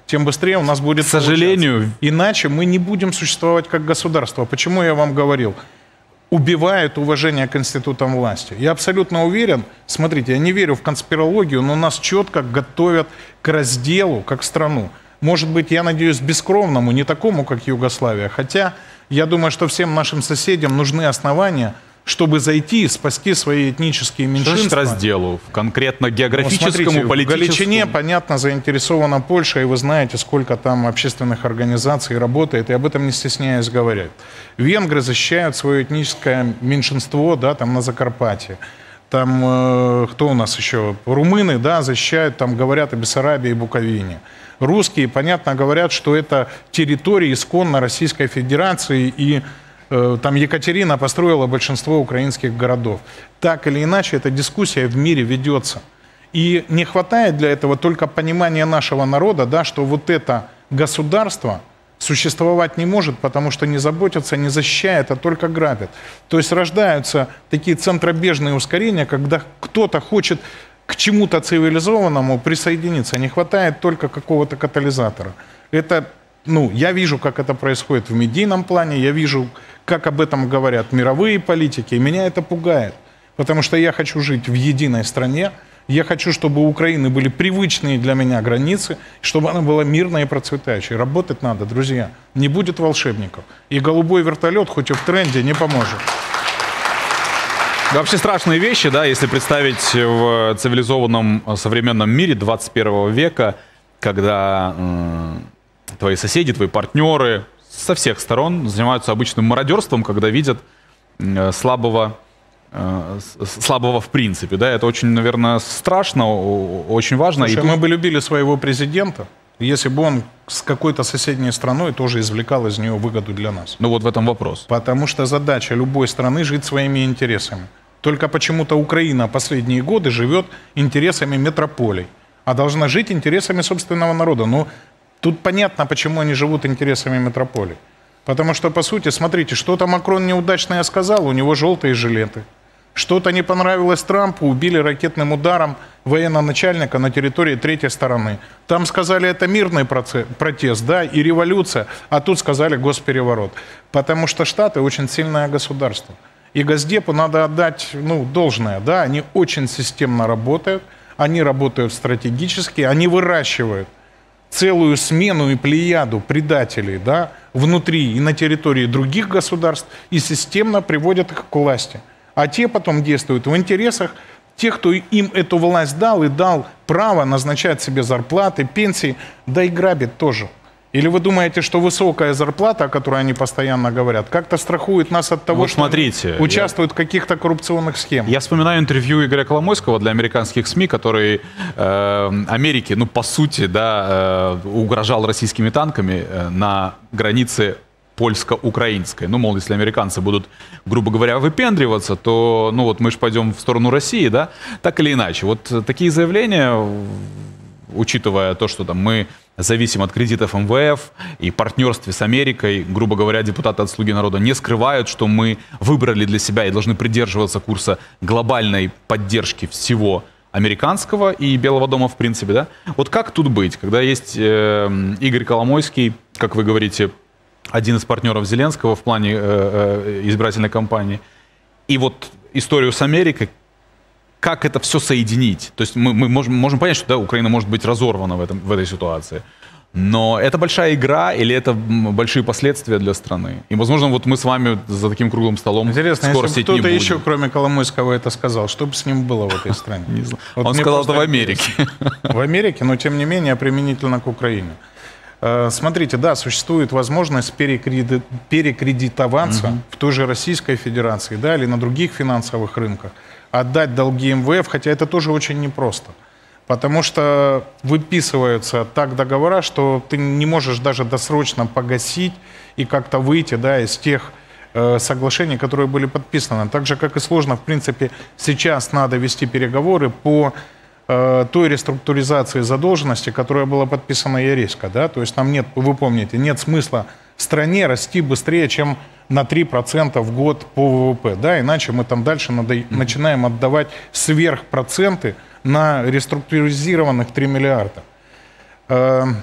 тем быстрее у нас будет К сожалению. получаться. Иначе мы не будем существовать как государство. Почему я вам говорил? Убивают уважение к институтам власти. Я абсолютно уверен, смотрите, я не верю в конспирологию, но нас четко готовят к разделу, как страну. Может быть, я надеюсь, бескровному, не такому, как Югославия. Хотя я думаю, что всем нашим соседям нужны основания, чтобы зайти и спасти свои этнические меньшинства. Что значит разделу? Конкретно географическому, смотрите, политическому? В Галичине, понятно, заинтересована Польша, и вы знаете, сколько там общественных организаций работает, и об этом не стесняясь говорят. Венгры защищают свое этническое меньшинство, да, там на Закарпатье. Там, кто у нас еще? Румыны, да, защищают, там говорят о Бессарабии и Буковине. Русские, понятно, говорят, что это территория исконно Российской Федерации, и там Екатерина построила большинство украинских городов. Так или иначе, эта дискуссия в мире ведется. И не хватает для этого только понимания нашего народа, да, что вот это государство существовать не может, потому что не заботятся, не защищает, а только грабят. То есть рождаются такие центробежные ускорения, когда кто-то хочет к чему-то цивилизованному присоединиться. Не хватает только какого-то катализатора. Это, я вижу, как это происходит в медийном плане, я вижу, как об этом говорят мировые политики, и меня это пугает. Потому что я хочу жить в единой стране, я хочу, чтобы у Украины были привычные для меня границы, чтобы она была мирной и процветающей. Работать надо, друзья. Не будет волшебников. И голубой вертолет, хоть и в тренде, не поможет. Вообще страшные вещи, да, если представить в цивилизованном современном мире 21 века, когда твои соседи, твои партнеры со всех сторон занимаются обычным мародерством, когда видят слабого в принципе, да, это очень, наверное, страшно, очень важно. Слушай, мы бы любили своего президента, если бы он с какой-то соседней страной тоже извлекал из нее выгоду для нас. Ну вот в этом вопрос. Потому что задача любой страны жить своими интересами. Только почему-то Украина последние годы живет интересами метрополий, а должна жить интересами собственного народа. Ну, тут понятно, почему они живут интересами метрополий. Потому что, по сути, смотрите, что-то Макрон неудачное сказал, у него желтые жилеты. Что-то не понравилось Трампу, убили ракетным ударом военно-начальника на территории третьей стороны. Там сказали, это мирный протест, да, и революция, а тут сказали госпереворот. Потому что Штаты очень сильное государство. И Госдепу надо отдать, должное, да, они очень системно работают, они работают стратегически, они выращивают целую смену и плеяду предателей, да, внутри и на территории других государств, и системно приводят их к власти. А те потом действуют в интересах тех, кто им эту власть дал и дал право назначать себе зарплаты, пенсии, да и грабит тоже. Или вы думаете, что высокая зарплата, о которой они постоянно говорят, как-то страхует нас от того, вот смотрите, что участвуют в каких-то коррупционных схемах? Я вспоминаю интервью Игоря Коломойского для американских СМИ, который Америке, по сути, да, угрожал российскими танками на границе польско-украинской. Мол, если американцы будут, грубо говоря, выпендриваться, то, мы же пойдем в сторону России, да, так или иначе. Вот такие заявления, учитывая то, что там мы зависим от кредитов МВФ и партнерстве с Америкой, грубо говоря, депутаты от «Слуги народа» не скрывают, что мы выбрали для себя и должны придерживаться курса глобальной поддержки всего американского и Белого дома в принципе, да? Вот как тут быть, когда есть Игорь Коломойский, как вы говорите, один из партнеров Зеленского в плане избирательной кампании, и вот историю с Америкой, как это все соединить? То есть мы можем понять, что да, Украина может быть разорвана в этой ситуации. Но это большая игра или это большие последствия для страны? И, возможно, вот мы с вами за таким круглым столом интересно, скоро если кто-то еще, кроме Коломойского, это сказал, что бы с ним было в этой стране? Не знаю. Он сказал это в Америке. В Америке, но тем не менее применительно к Украине. Смотрите, да, существует возможность перекредитоваться в той же Российской Федерации, да, или на других финансовых рынках, отдать долги МВФ, хотя это тоже очень непросто. Потому что выписываются так договора, что ты не можешь даже досрочно погасить и как-то выйти, да, из тех соглашений, которые были подписаны. Так же, как и сложно, в принципе, сейчас надо вести переговоры по той реструктуризации задолженности, которая была подписана Яресько, да, то есть нам нет, вы помните, нет смысла стране расти быстрее, чем на 3% в год по ВВП, да, иначе мы там дальше начинаем отдавать сверхпроценты на реструктуризированных 3 миллиарда.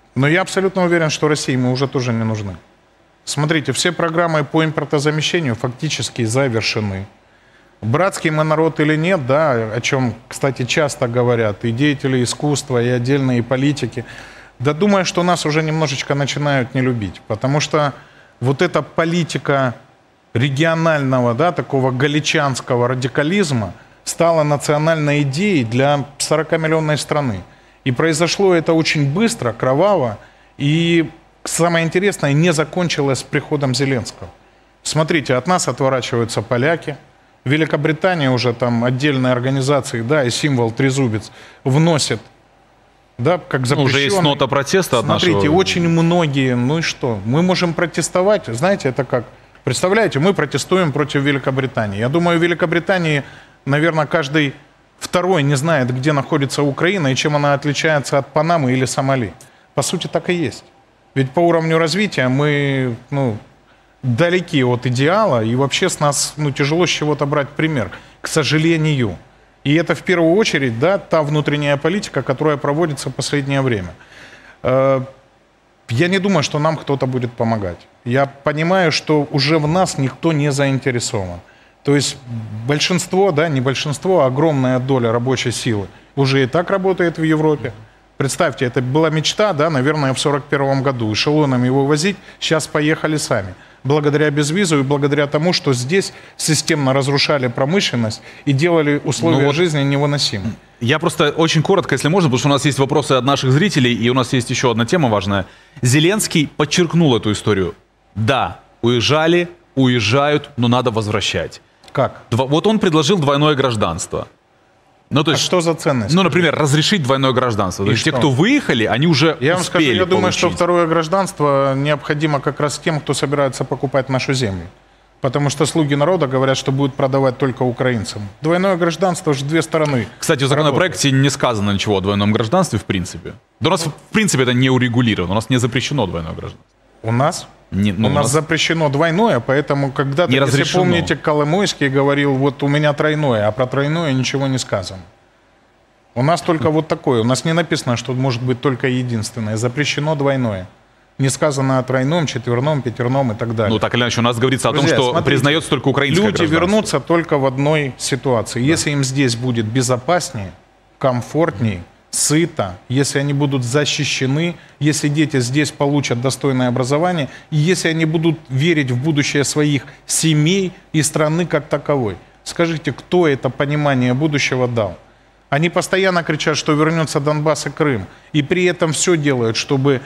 Но я абсолютно уверен, что России мы уже тоже не нужны. Смотрите, все программы по импортозамещению фактически завершены. Братский мы народ или нет, да, о чем, кстати, часто говорят и деятели искусства, и отдельные политики. Да думаю, что нас уже немножечко начинают не любить, потому что вот эта политика регионального, да, такого галичанского радикализма стала национальной идеей для 40-миллионной страны. И произошло это очень быстро, кроваво, и самое интересное, не закончилось с приходом Зеленского. Смотрите, от нас отворачиваются поляки, Великобритания уже там отдельные организации, да, и символ трезубец вносит, да, как запрещенный. Уже есть нота протеста от нашего... Смотрите, очень многие, ну и что? Мы можем протестовать, знаете, это как? Представляете, мы протестуем против Великобритании. Я думаю, в Великобритании, наверное, каждый второй не знает, где находится Украина и чем она отличается от Панамы или Сомали. По сути, так и есть. Ведь по уровню развития мы, ну, далеки от идеала, и вообще с нас, ну, тяжело с чего-то брать пример, к сожалению. И это в первую очередь, да, та внутренняя политика, которая проводится в последнее время. Я не думаю, что нам кто-то будет помогать. Я понимаю, что уже в нас никто не заинтересован. То есть большинство, да, не большинство, а огромная доля рабочей силы уже и так работает в Европе. Представьте, это была мечта, да, наверное, в 1941 году, эшелонами его возить, сейчас поехали сами. Благодаря безвизу и благодаря тому, что здесь системно разрушали промышленность и делали условия жизни невыносимыми. Я просто очень коротко, если можно, потому что у нас есть вопросы от наших зрителей, и у нас есть еще одна тема важная. Зеленский подчеркнул эту историю. Да, уезжали, уезжают, но надо возвращать. Как? Вот он предложил двойное гражданство. Ну, то есть, что за ценность? Ну, например, разрешить двойное гражданство. То есть те, кто выехали, они уже Я вам скажу, я думаю, получить. что второе гражданство необходимо как раз тем, кто собирается покупать нашу землю. Потому что слуги народа говорят, что будут продавать только украинцам. Двойное гражданство же две стороны. Кстати, в законопроекте не сказано ничего о двойном гражданстве в принципе. Да у нас в принципе это не урегулировано. У нас не запрещено двойное гражданство. У нас? Не, ну, у нас запрещено двойное, поэтому когда-то, если помните, Коломойский говорил, вот у меня тройное, а про тройное ничего не сказано. У нас только вот такое. У нас не написано, что может быть только единственное. Запрещено двойное. Не сказано о тройном, четверном, пятерном и так далее. Ну, так или иначе, у нас говорится о том, что смотрите, признается только украинское люди гражданство. Люди вернутся только в одной ситуации. Да. Если им здесь будет безопаснее, комфортнее, сыто, если они будут защищены, если дети здесь получат достойное образование, и если они будут верить в будущее своих семей и страны как таковой. Скажите, кто это понимание будущего дал? Они постоянно кричат, что вернется Донбасс и Крым, и при этом все делают, чтобы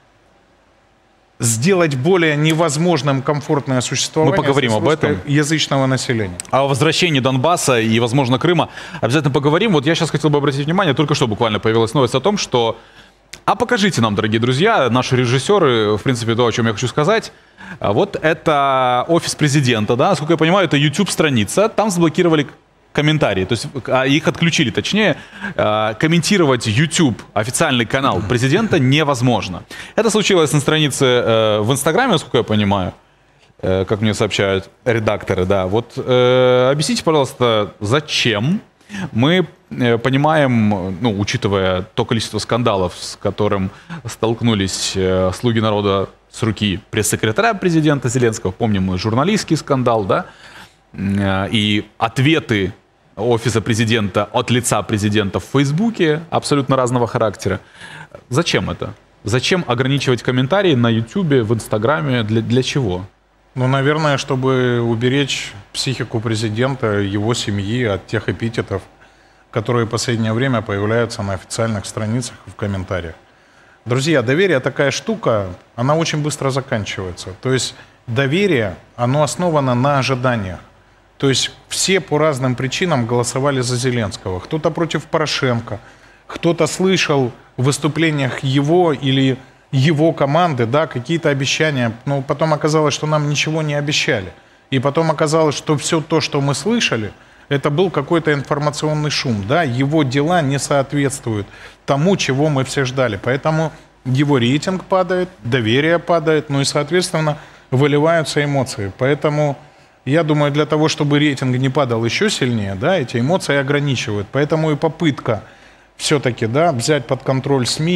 сделать более невозможным комфортное существование. Мы поговорим об этом. Язычного населения. О возвращении Донбасса и, возможно, Крыма обязательно поговорим. Вот я сейчас хотел бы обратить внимание, только что буквально появилась новость о том, что... А покажите нам, дорогие друзья, наши режиссеры, в принципе, то, о чем я хочу сказать. Вот это офис президента, да, насколько я понимаю, это YouTube-страница. Там заблокировали комментарии, то есть их отключили, точнее, комментировать YouTube, официальный канал президента, невозможно. Это случилось на странице в Инстаграме, насколько я понимаю, как мне сообщают редакторы, да. Вот объясните, пожалуйста, зачем? Мы понимаем, ну, учитывая то количество скандалов, с которым столкнулись слуги народа с руки пресс-секретаря президента Зеленского, помним мы журналистский скандал, да, и ответы офиса президента от лица президента в Фейсбуке абсолютно разного характера. Зачем это? Зачем ограничивать комментарии на Ютубе, в Инстаграме? Для чего? Ну, наверное, чтобы уберечь психику президента, его семьи от тех эпитетов, которые в последнее время появляются на официальных страницах и в комментариях. Друзья, доверие такая штука, она очень быстро заканчивается. То есть доверие, оно основано на ожиданиях. То есть все по разным причинам голосовали за Зеленского. Кто-то против Порошенко, кто-то слышал в выступлениях его или его команды, да, какие-то обещания. Но потом оказалось, что нам ничего не обещали. И потом оказалось, что все то, что мы слышали, это был какой-то информационный шум. Да? Его дела не соответствуют тому, чего мы все ждали. Поэтому его рейтинг падает, доверие падает, ну и, соответственно, выливаются эмоции. Поэтому... Я думаю, для того, чтобы рейтинг не падал еще сильнее, да, эти эмоции ограничивают. Поэтому и попытка все-таки, да, взять под контроль СМИ,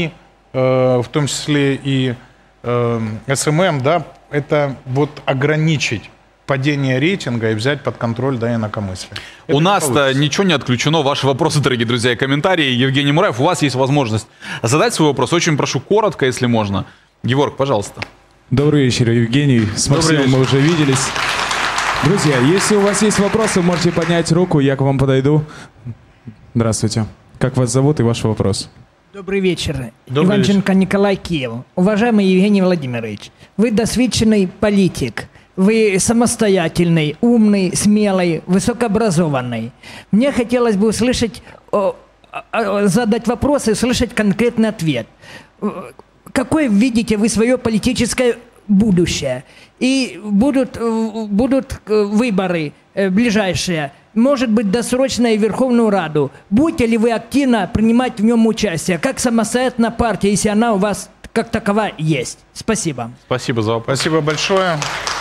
в том числе и СММ, да, это вот ограничить падение рейтинга и взять под контроль, да, инакомыслие. У нас-то ничего не отключено. Ваши вопросы, дорогие друзья, и комментарии. Евгений Мураев, у вас есть возможность задать свой вопрос. Очень прошу коротко, если можно. Георг, пожалуйста. Добрый вечер, Евгений. С Максимом мы уже виделись. Друзья, если у вас есть вопросы, можете поднять руку, я к вам подойду. Здравствуйте. Как вас зовут и ваш вопрос? Добрый вечер. Добрый Иванченко Николай, Киев. Уважаемый Евгений Владимирович, вы досвидченный политик. Вы самостоятельный, умный, смелый, высокообразованный. Мне хотелось бы услышать, задать вопрос и услышать конкретный ответ. Какое видите вы свое политическое будущее? И будут выборы ближайшие, может быть, досрочно и Верховную Раду. Будете ли вы активно принимать в нем участие, как самостоятельная партия, если она у вас как такова есть? Спасибо. Спасибо за вопрос. Спасибо большое.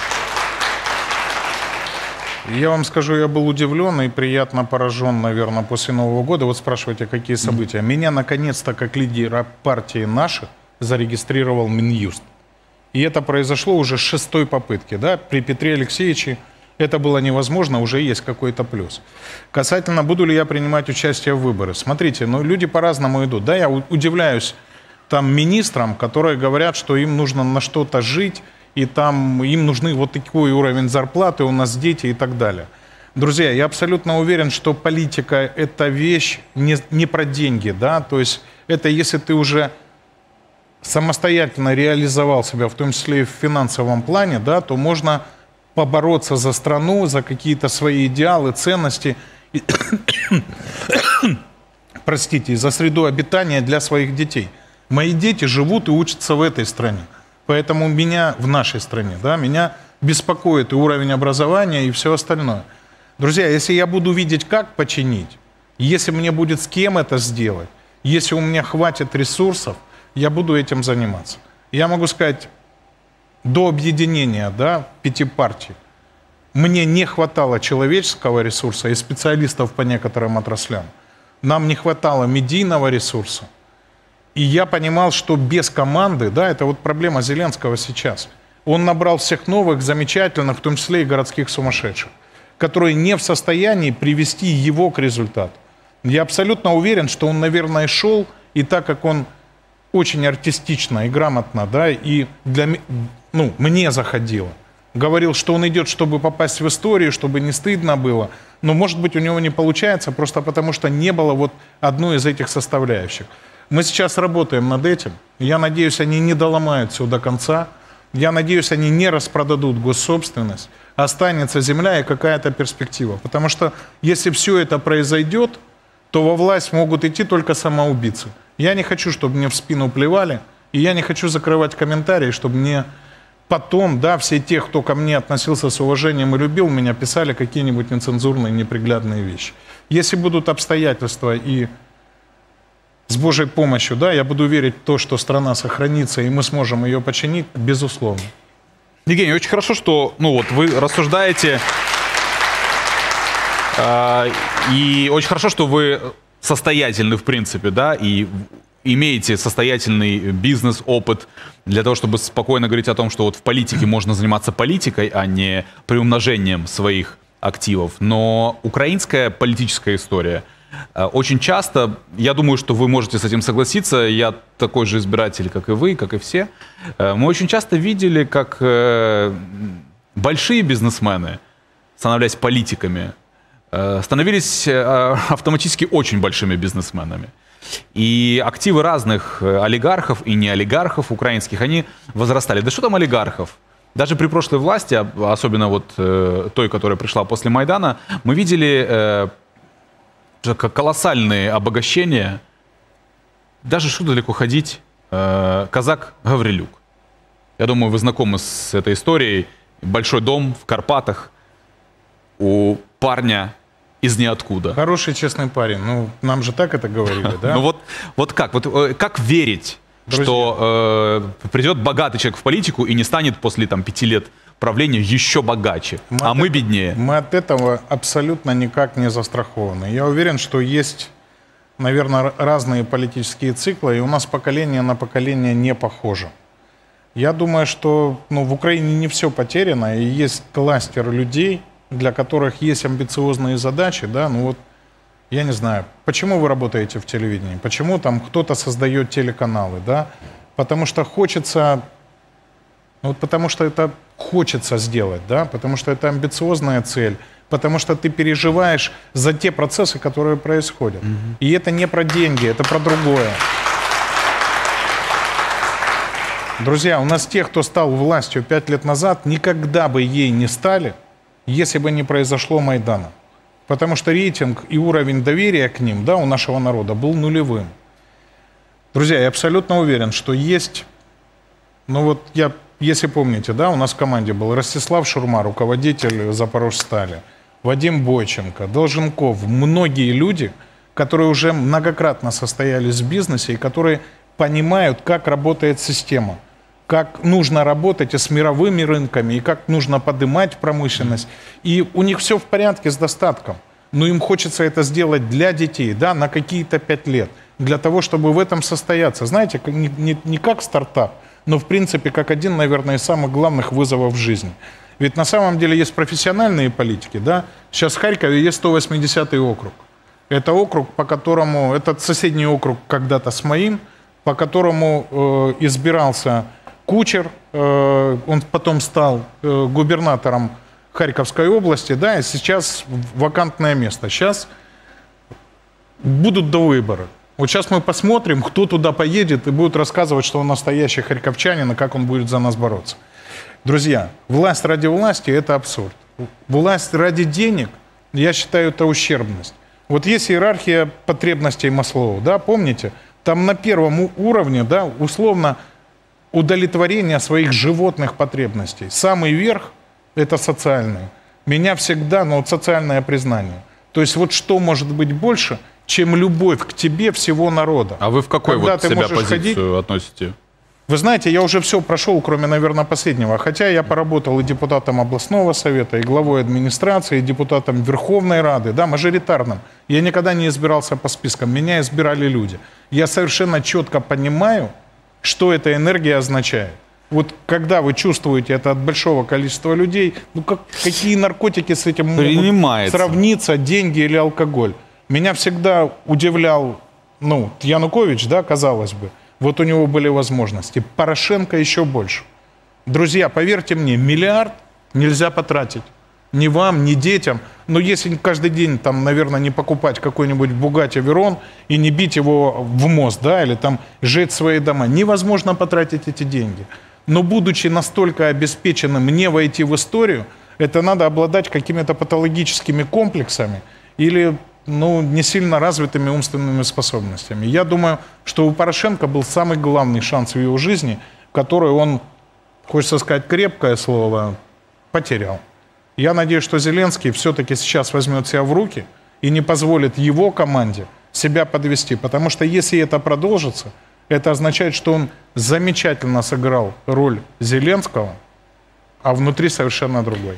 Я вам скажу, я был удивлен и приятно поражен, наверное, после Нового года. Вот спрашиваете, какие события. Меня, наконец-то, как лидера партии наших, зарегистрировал Минюст. И это произошло уже с 6-й попытки. Да? При Петре Алексеевиче это было невозможно, уже есть какой-то плюс. Касательно, буду ли я принимать участие в выборах. Смотрите, ну, люди по-разному идут. Да? Я удивляюсь там министрам, которые говорят, что им нужно на что-то жить, и там им нужны вот такой уровень зарплаты, у нас дети и так далее. Друзья, я абсолютно уверен, что политика – это вещь не про деньги, да, то есть это если ты уже самостоятельно реализовал себя, в том числе и в финансовом плане, да, то можно побороться за страну, за какие-то свои идеалы, ценности, простите, за среду обитания для своих детей. Мои дети живут и учатся в этой стране. Поэтому меня в нашей стране, да, меня беспокоит и уровень образования, и все остальное. Друзья, если я буду видеть, как починить, если мне будет с кем это сделать, если у меня хватит ресурсов, я буду этим заниматься. Я могу сказать, до объединения, да, 5 партий мне не хватало человеческого ресурса и специалистов по некоторым отраслям. Нам не хватало медийного ресурса. И я понимал, что без команды, да, это вот проблема Зеленского сейчас. Он набрал всех новых, замечательных, в том числе и городских сумасшедших, которые не в состоянии привести его к результату. Я абсолютно уверен, что он, наверное, шел, и так как он очень артистично и грамотно, да, и мне заходило. Говорил, что он идет, чтобы попасть в историю, чтобы не стыдно было. Но, может быть, у него не получается, просто потому что не было вот одной из этих составляющих. Мы сейчас работаем над этим. Я надеюсь, они не доломают все до конца. Я надеюсь, они не распродадут госсобственность. Останется земля и какая-то перспектива. Потому что если все это произойдет, то во власть могут идти только самоубийцы. Я не хочу, чтобы мне в спину плевали. И я не хочу закрывать комментарии, чтобы мне потом, да, все те, кто ко мне относился с уважением и любил меня, писали какие-нибудь нецензурные, неприглядные вещи. Если будут обстоятельства и с Божьей помощью, да, я буду верить в то, что страна сохранится, и мы сможем ее починить, безусловно. Евгений, очень хорошо, что вы рассуждаете, и очень хорошо, что вы состоятельны, в принципе, да, и имеете состоятельный бизнес-опыт для того, чтобы спокойно говорить о том, что вот в политике можно заниматься политикой, а не приумножением своих активов. Но украинская политическая история очень часто, я думаю, что вы можете с этим согласиться, я такой же избиратель, как и вы, как и все, мы очень часто видели, как большие бизнесмены, становляясь политиками, становились автоматически очень большими бизнесменами. И активы разных олигархов и не олигархов украинских, они возрастали. Да что там олигархов? Даже при прошлой власти, особенно вот той, которая пришла после Майдана, мы видели колоссальные обогащения. Даже что далеко ходить, казак Гаврилюк. Я думаю, вы знакомы с этой историей. Большой дом в Карпатах у парня из ниоткуда. Хороший, честный парень. Ну, нам же так это говорили, да? Ну вот как верить, друзья, что придет богатый человек в политику и не станет после 5 лет правления еще богаче, мы беднее? Мы от этого абсолютно никак не застрахованы. Я уверен, что есть наверное, разные политические циклы, и у нас поколение на поколение не похоже. Я думаю, что в Украине не все потеряно, и есть кластер людей, для которых есть амбициозные задачи, да, я не знаю, почему вы работаете в телевидении, почему там кто-то создает телеканалы, да, потому что хочется, потому что это хочется сделать, да, потому что это амбициозная цель, потому что ты переживаешь за те процессы, которые происходят. И это не про деньги, это про другое. Друзья, у нас те, кто стал властью 5 лет назад, никогда бы ей не стали, если бы не произошло Майдана. Потому что рейтинг и уровень доверия к ним, да, у нашего народа был нулевым. Друзья, я абсолютно уверен, что есть, если помните, да, у нас в команде был Ростислав Шурма, руководитель Запорожстали, Вадим Бойченко, Долженков, многие люди, которые уже многократно состоялись в бизнесе и которые понимают, как работает система, как нужно работать и с мировыми рынками, и как нужно поднимать промышленность. И у них все в порядке с достатком. Но им хочется это сделать для детей, да, на какие-то 5 лет, для того, чтобы в этом состояться. Знаете, не как стартап, но в принципе как один, наверное, из самых главных вызовов в жизни. Ведь на самом деле есть профессиональные политики, да. Сейчас в Харькове есть 180-й округ. Это округ, по которому, этот соседний округ когда-то с моим, по которому избирался Кучер, он потом стал губернатором Харьковской области, да, и сейчас вакантное место. Сейчас будут довыборы. Вот сейчас мы посмотрим, кто туда поедет и будет рассказывать, что он настоящий харьковчанин и как он будет за нас бороться. Друзья, власть ради власти – это абсурд. Власть ради денег, я считаю, это ущербность. Вот есть иерархия потребностей Маслоу, да, помните? Там на первом уровне, да, условно, удовлетворение своих животных потребностей. Самый верх – это социальные. Меня всегда, социальное признание. То есть вот что может быть больше, чем любовь к тебе всего народа? А вы в какой Когда вот ты себя можешь позицию относите? Вы знаете, я уже все прошел, кроме, наверное, последнего. Хотя я поработал и депутатом областного совета, и главой администрации, и депутатом Верховной Рады, да, мажоритарным. Я никогда не избирался по спискам, меня избирали люди. Я совершенно четко понимаю, что эта энергия означает. Вот когда вы чувствуете это от большого количества людей, какие наркотики с этим могут сравниться, деньги или алкоголь? Меня всегда удивлял, Янукович, да, казалось бы. Вот у него были возможности. Порошенко еще больше. Друзья, поверьте мне, 1 миллиард нельзя потратить. Ни вам, ни детям. Но если каждый день, там, наверное, не покупать какой-нибудь Bugatti Veyron и не бить его в мозг, да, или там жечь свои дома, невозможно потратить эти деньги. Но будучи настолько обеспеченным не войти в историю, это надо обладать какими-то патологическими комплексами или не сильно развитыми умственными способностями. Я думаю, что у Порошенко был самый главный шанс в его жизни, который он, хочется сказать крепкое слово, потерял. Я надеюсь, что Зеленский все-таки сейчас возьмет себя в руки и не позволит его команде себя подвести. Потому что если это продолжится, это означает, что он замечательно сыграл роль Зеленского, а внутри совершенно другой.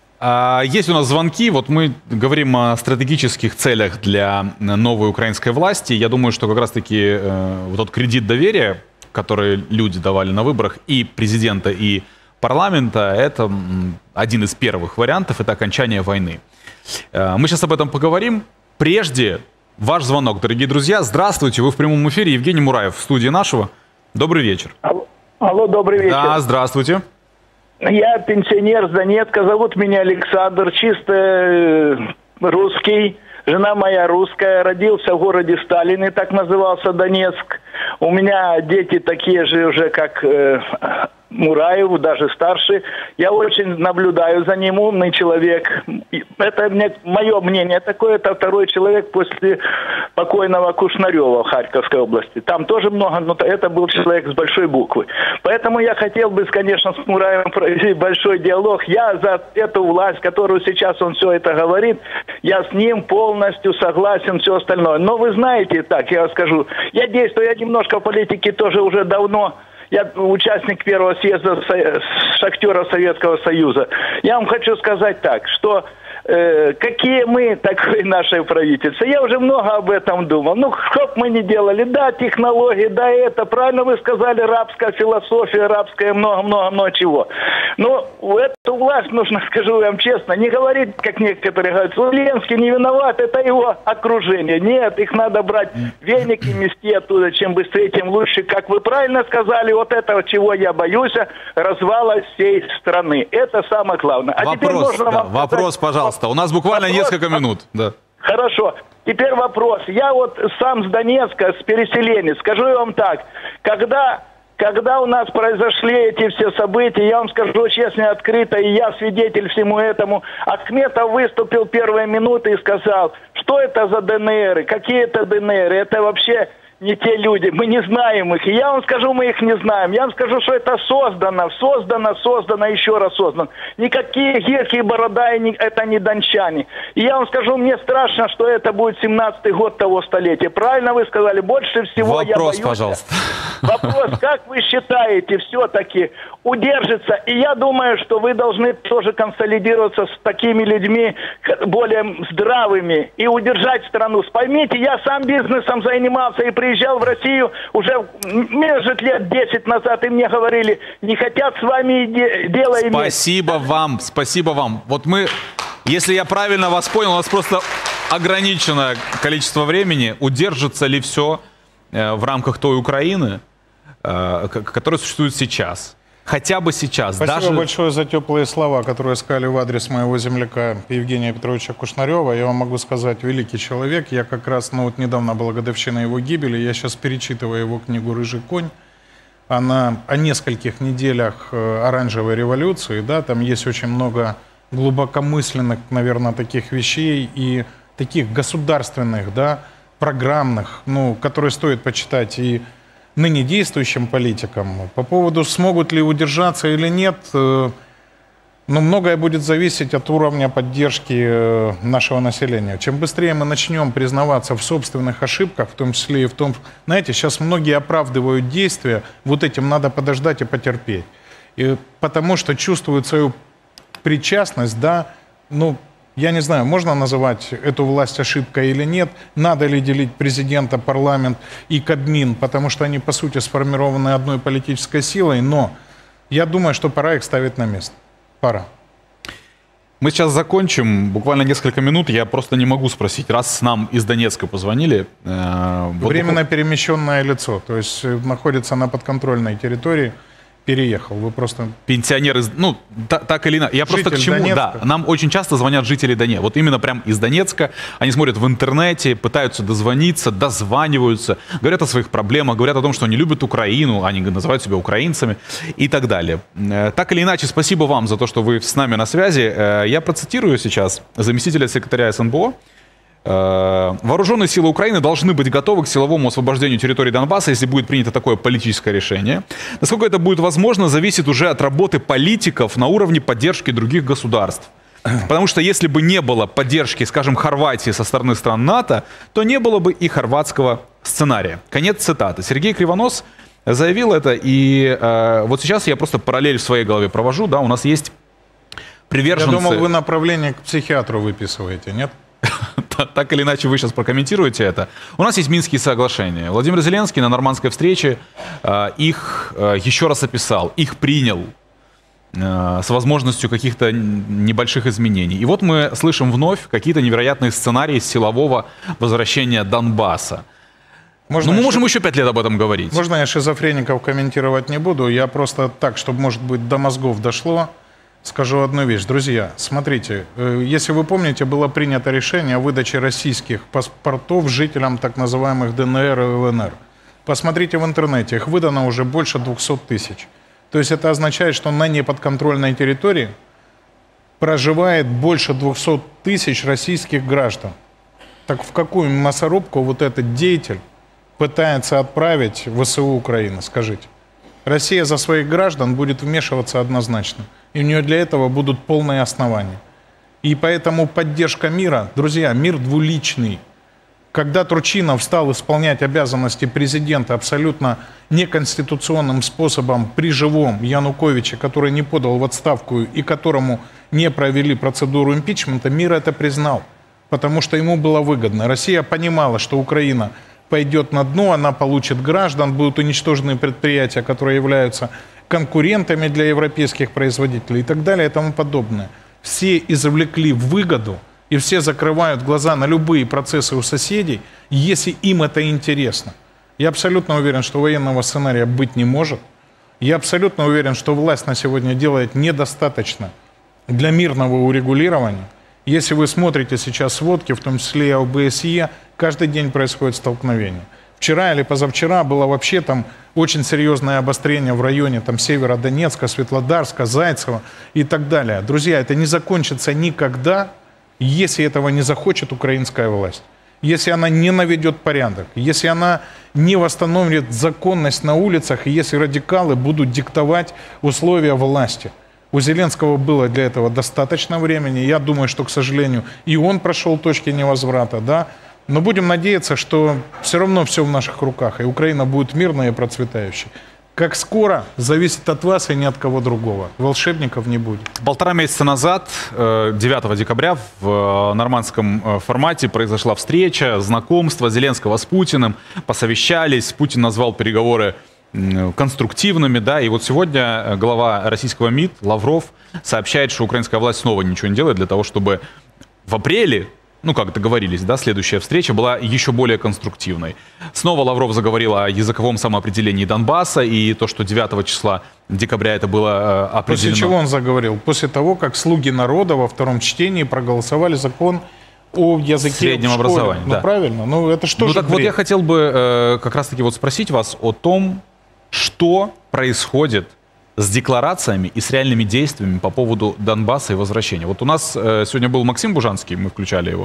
Есть у нас звонки, вот мы говорим о стратегических целях для новой украинской власти. Я думаю, что как раз-таки вот тот кредит доверия, который люди давали на выборах и президента, и парламента, это один из первых вариантов, это окончание войны. Мы сейчас об этом поговорим. Прежде ваш звонок, дорогие друзья. Здравствуйте, вы в прямом эфире. Евгений Мураев в студии нашего. Добрый вечер. Алло, добрый вечер. Да, здравствуйте. Я пенсионер с Донецка, зовут меня Александр, чисто русский. Жена моя русская, родился в городе Сталине, так назывался Донецк. У меня дети такие же уже, как Мураев, даже старше. Я очень наблюдаю за ним, умный человек. Это мое мнение такое, это второй человек после покойного Кушнарева в Харьковской области. Там тоже много, но это был человек с большой буквы. Поэтому я хотел бы, конечно, с Мураевым провести большой диалог. Я за эту власть, которую сейчас он все это говорит, я с ним полностью согласен, все остальное. Но вы знаете, так, я скажу, я действую, я немножко в политике тоже уже давно. Я участник первого съезда шахтеров Советского Союза. Я вам хочу сказать так, что какие мы, такое наше правительство. Я уже много об этом думал. Ну, что бы мы ни делали, да, технологии, да, это, правильно вы сказали, рабская философия, рабская, много-много-много чего. Но в эту власть нужно, скажу вам честно, не говорить, как некоторые говорят, Зеленский не виноват, это его окружение. Нет, их надо брать веники, мести оттуда, чем быстрее, тем лучше. Как вы правильно сказали, вот этого, чего я боюсь, развала всей страны. Это самое главное. А вопрос, да, вопрос, пожалуйста. У нас буквально несколько минут. Да. Хорошо. Теперь вопрос. Я вот сам с Донецка, с переселенец. Скажу вам так. Когда у нас произошли эти все события, я вам скажу честно и открыто, и я свидетель всему этому, Ахметов выступил первые минуты и сказал, что это за ДНРы, какие это ДНРы, это вообще не те люди, мы не знаем их. И я вам скажу, мы их не знаем. Я вам скажу, что это создано, еще раз создано. Никакие Гирки и Бородаи, это не дончане. И я вам скажу, мне страшно, что это будет 17-й год того столетия. Правильно вы сказали, больше всего вопрос, я боюсь. Пожалуйста. Вопрос, как вы считаете, все-таки удержится? И я думаю, что вы должны тоже консолидироваться с такими людьми, более здравыми, и удержать страну. Поймите, я сам бизнесом занимался и приезжал в Россию уже, может, лет 10 назад, и мне говорили, не хотят с вами дело иметь. Спасибо вам. Вот мы, если я правильно вас понял, у нас просто ограниченное количество времени. Удержится ли все в рамках той Украины, которая существует сейчас? Хотя бы сейчас. Спасибо большое за теплые слова, которые сказали в адрес моего земляка Евгения Петровича Кушнарева. Я вам могу сказать, великий человек. Я как раз, недавно была годовщина его гибели. Я сейчас перечитываю его книгу «Рыжий конь». Она о нескольких неделях оранжевой революции. Да, там есть очень много глубокомысленных, наверное, таких вещей и таких государственных, да, программных, которые стоит почитать и ныне действующим политикам. По поводу, смогут ли удержаться или нет, многое будет зависеть от уровня поддержки нашего населения. Чем быстрее мы начнем признаваться в собственных ошибках, в том числе и в том, знаете, сейчас многие оправдывают действия, вот этим надо подождать и потерпеть. И потому что чувствуют свою причастность, да, я не знаю, можно называть эту власть ошибкой или нет, надо ли делить президента, парламент и Кабмин, потому что они, по сути, сформированы одной политической силой, но я думаю, что пора их ставить на место. Пора. Мы сейчас закончим, буквально несколько минут, я просто не могу спросить, раз нам из Донецка позвонили. Временно перемещенное лицо, то есть находится на подконтрольной территории, переехал, вы просто... Пенсионеры, так или иначе. Я просто к чему, Донецка. Да, нам очень часто звонят жители Донецка. Вот именно прям из Донецка. Они смотрят в интернете, пытаются дозвониться, дозваниваются, говорят о своих проблемах, говорят о том, что они любят Украину, они называют себя украинцами и так далее. Так или иначе, спасибо вам за то, что вы с нами на связи. Я процитирую сейчас заместителя секретаря СНБО. Вооруженные силы Украины должны быть готовы к силовому освобождению территории Донбасса, если будет принято такое политическое решение. Насколько это будет возможно, зависит уже от работы политиков на уровне поддержки других государств. Потому что если бы не было поддержки, скажем, Хорватии со стороны стран НАТО, то не было бы и хорватского сценария. Конец цитаты. Сергей Кривонос заявил это, и вот сейчас я просто параллель в своей голове провожу. Да, у нас есть приверженцы... Я думал, вы направление к психиатру выписываете, нет? Так или иначе, вы сейчас прокомментируете это. У нас есть Минские соглашения. Владимир Зеленский на нормандской встрече их еще раз описал, их принял с возможностью каких-то небольших изменений. И вот мы слышим вновь какие-то невероятные сценарии силового возвращения Донбасса. Мы можем еще 5 лет об этом говорить. Можно я шизофреников комментировать не буду? Я просто так, чтобы, может быть, до мозгов дошло, скажу одну вещь. Друзья, смотрите, если вы помните, было принято решение о выдаче российских паспортов жителям так называемых ДНР и ЛНР. Посмотрите в интернете, их выдано уже больше 200 тысяч. То есть это означает, что на неподконтрольной территории проживает больше 200 тысяч российских граждан. Так в какую мясорубку вот этот деятель пытается отправить в ВСУ Украины, скажите? Россия за своих граждан будет вмешиваться однозначно. И у нее для этого будут полные основания. И поэтому поддержка мира, друзья, мир двуличный. Когда Турчинов стал исполнять обязанности президента абсолютно неконституционным способом при живом Януковиче, который не подал в отставку и которому не провели процедуру импичмента, мир это признал, потому что ему было выгодно. Россия понимала, что Украина пойдет на дно, она получит граждан, будут уничтожены предприятия, которые являются конкурентами для европейских производителей и так далее и тому подобное. Все извлекли выгоду, и все закрывают глаза на любые процессы у соседей, если им это интересно. Я абсолютно уверен, что военного сценария быть не может. Я абсолютно уверен, что власть на сегодня делает недостаточно для мирного урегулирования. Если вы смотрите сейчас сводки, в том числе и ОБСЕ, каждый день происходит столкновение. Вчера или позавчера было вообще там очень серьезное обострение в районе там Северодонецка, Светлодарска, Зайцева и так далее. Друзья, это не закончится никогда, если этого не захочет украинская власть. Если она не наведет порядок, если она не восстановит законность на улицах, и если радикалы будут диктовать условия власти. У Зеленского было для этого достаточно времени. Я думаю, что, к сожалению, и он прошел точки невозврата, да. Но будем надеяться, что все равно все в наших руках, и Украина будет мирной и процветающей. Как скоро, зависит от вас и ни от кого другого. Волшебников не будет. 1,5 месяца назад, 9 декабря, в нормандском формате произошла встреча, знакомство Зеленского с Путиным. Посовещались, Путин назвал переговоры конструктивными, да, и вот сегодня глава российского МИД Лавров сообщает, что украинская власть снова ничего не делает для того, чтобы в апреле, ну, как договорились, да, следующая встреча была еще более конструктивной. Снова Лавров заговорил о языковом самоопределении Донбасса, и то, что 9 числа декабря это было определено. После чего он заговорил? После того, как слуги народа во втором чтении проголосовали закон о языке среднем в школе. образовании. Ну, да. Правильно, ну это что же так бред? вот я хотел бы как раз-таки вот спросить вас о том, что происходит с декларациями и с реальными действиями по поводу Донбасса и возвращения. Вот у нас сегодня был Максим Бужанский, мы включали его,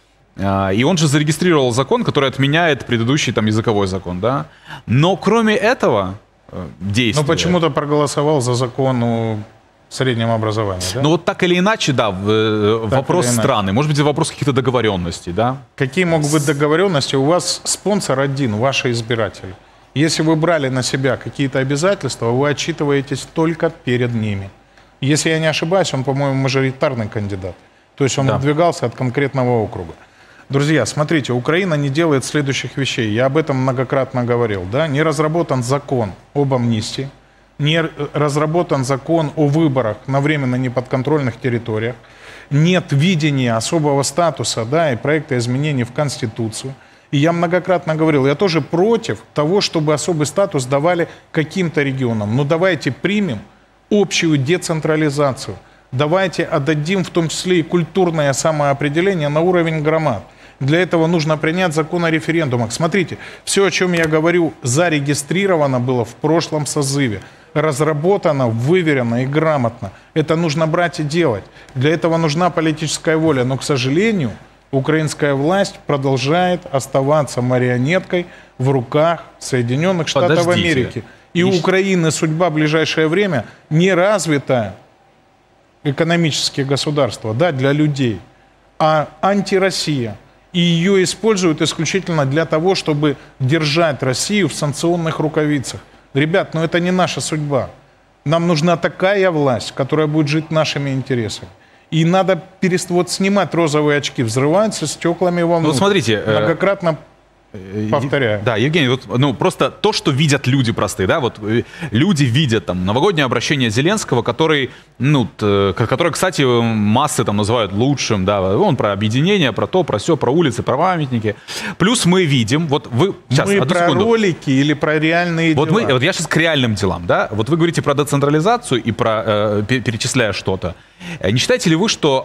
и он же зарегистрировал закон, который отменяет предыдущий там языковой закон, да? Но кроме этого действия... Но почему-то проголосовал за закон о среднем образовании, да? Ну вот так или иначе, да, вопрос странный. Может быть, вопрос каких-то договоренностей, да? Какие могут быть договоренности? У вас спонсор один, ваши избиратели. Если вы брали на себя какие-то обязательства, вы отчитываетесь только перед ними. Если я не ошибаюсь, он, по-моему, мажоритарный кандидат. То есть он выдвигался от конкретного округа. Друзья, смотрите, Украина не делает следующих вещей. Я об этом многократно говорил. Да? Не разработан закон об амнистии, не разработан закон о выборах на временно неподконтрольных территориях, нет видения особого статуса, да, и проекта изменений в Конституцию. И я многократно говорил, я тоже против того, чтобы особый статус давали каким-то регионам. Но давайте примем общую децентрализацию. Давайте отдадим в том числе и культурное самоопределение на уровень громад. Для этого нужно принять закон о референдумах. Смотрите, все, о чем я говорю, зарегистрировано было в прошлом созыве. Разработано, выверено и грамотно. Это нужно брать и делать. Для этого нужна политическая воля. Но, к сожалению, украинская власть продолжает оставаться марионеткой в руках Соединенных Штатов Америки. И у Украины судьба в ближайшее время не развитое экономические государства, да, для людей, а антироссия. И ее используют исключительно для того, чтобы держать Россию в санкционных рукавицах. Ребят, ну это не наша судьба. Нам нужна такая власть, которая будет жить нашими интересами. И надо вот снимать розовые очки, взрываются стеклами вовнутрь. Ну, вот смотрите, многократно повторяю. Да, Евгений, вот, ну, просто то, что видят люди простые, да, вот люди видят там новогоднее обращение Зеленского, который, ну, который, кстати, массы там называют лучшим, да, он про объединение, про то, про все, про улицы, про памятники. Плюс мы видим, вот вы... Сейчас, мы про секунду. Ролики или про реальные вот дела? Вот я сейчас к реальным делам, да, вот вы говорите про децентрализацию и про, перечисляя что-то. Не считаете ли вы, что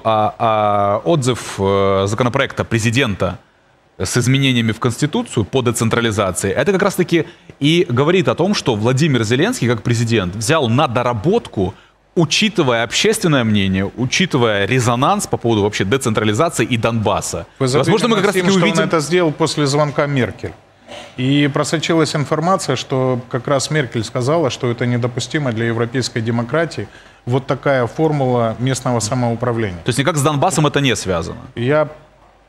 отзыв законопроекта президента с изменениями в Конституцию по децентрализации, это как раз-таки и говорит о том, что Владимир Зеленский, как президент, взял на доработку, учитывая общественное мнение, учитывая резонанс по поводу вообще децентрализации и Донбасса. Возможно, мы как раз-таки увидим... он это сделал после звонка Меркель. И просочилась информация, что как раз Меркель сказала, что это недопустимо для европейской демократии. Вот такая формула местного самоуправления. То есть никак с Донбассом это не связано? Я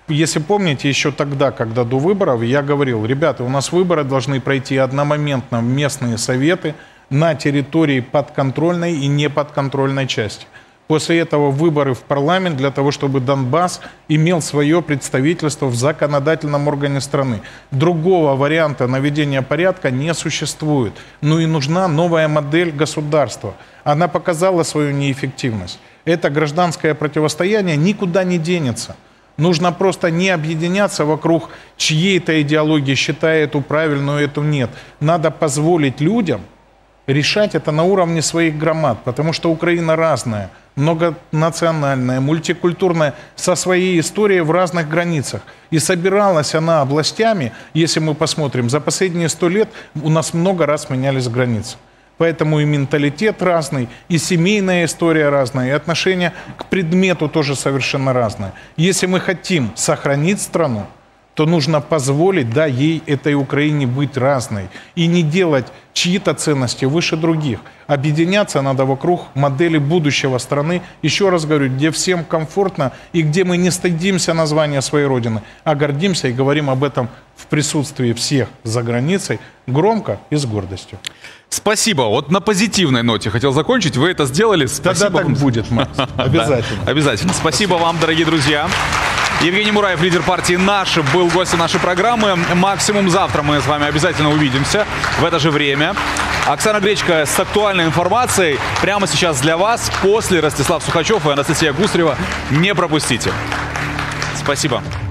если помните, еще тогда, когда до выборов, я говорил, ребята, у нас выборы должны пройти одномоментно в местные советы на территории подконтрольной и неподконтрольной части. После этого выборы в парламент для того, чтобы Донбасс имел свое представительство в законодательном органе страны. Другого варианта наведения порядка не существует. Ну и нужна новая модель государства. Она показала свою неэффективность. Это гражданское противостояние никуда не денется. Нужно просто не объединяться вокруг чьей-то идеологии, считая эту правильную, эту нет. Надо позволить людям решать это на уровне своих громад, потому что Украина разная, многонациональная, мультикультурная, со своей историей в разных границах. И собиралась она областями, если мы посмотрим, за последние 100 лет у нас много раз менялись границы. Поэтому и менталитет разный, и семейная история разная, и отношение к предмету тоже совершенно разное. Если мы хотим сохранить страну, то нужно позволить, да, ей, этой Украине, быть разной. И не делать чьи-то ценности выше других. Объединяться надо вокруг модели будущего страны, еще раз говорю, где всем комфортно и где мы не стыдимся названия своей Родины, а гордимся и говорим об этом в присутствии всех за границей громко и с гордостью. Спасибо. Вот на позитивной ноте хотел закончить. Вы это сделали. Спасибо. Тогда так будет, Макс. Обязательно. Обязательно. Спасибо вам, дорогие друзья. Евгений Мураев, лидер партии «Наши», был гостем нашей программы. Максимум завтра мы с вами обязательно увидимся в это же время. Оксана Гречко с актуальной информацией прямо сейчас для вас. После Ростислав Сухачев и Анастасия Гусарева. Не пропустите. Спасибо.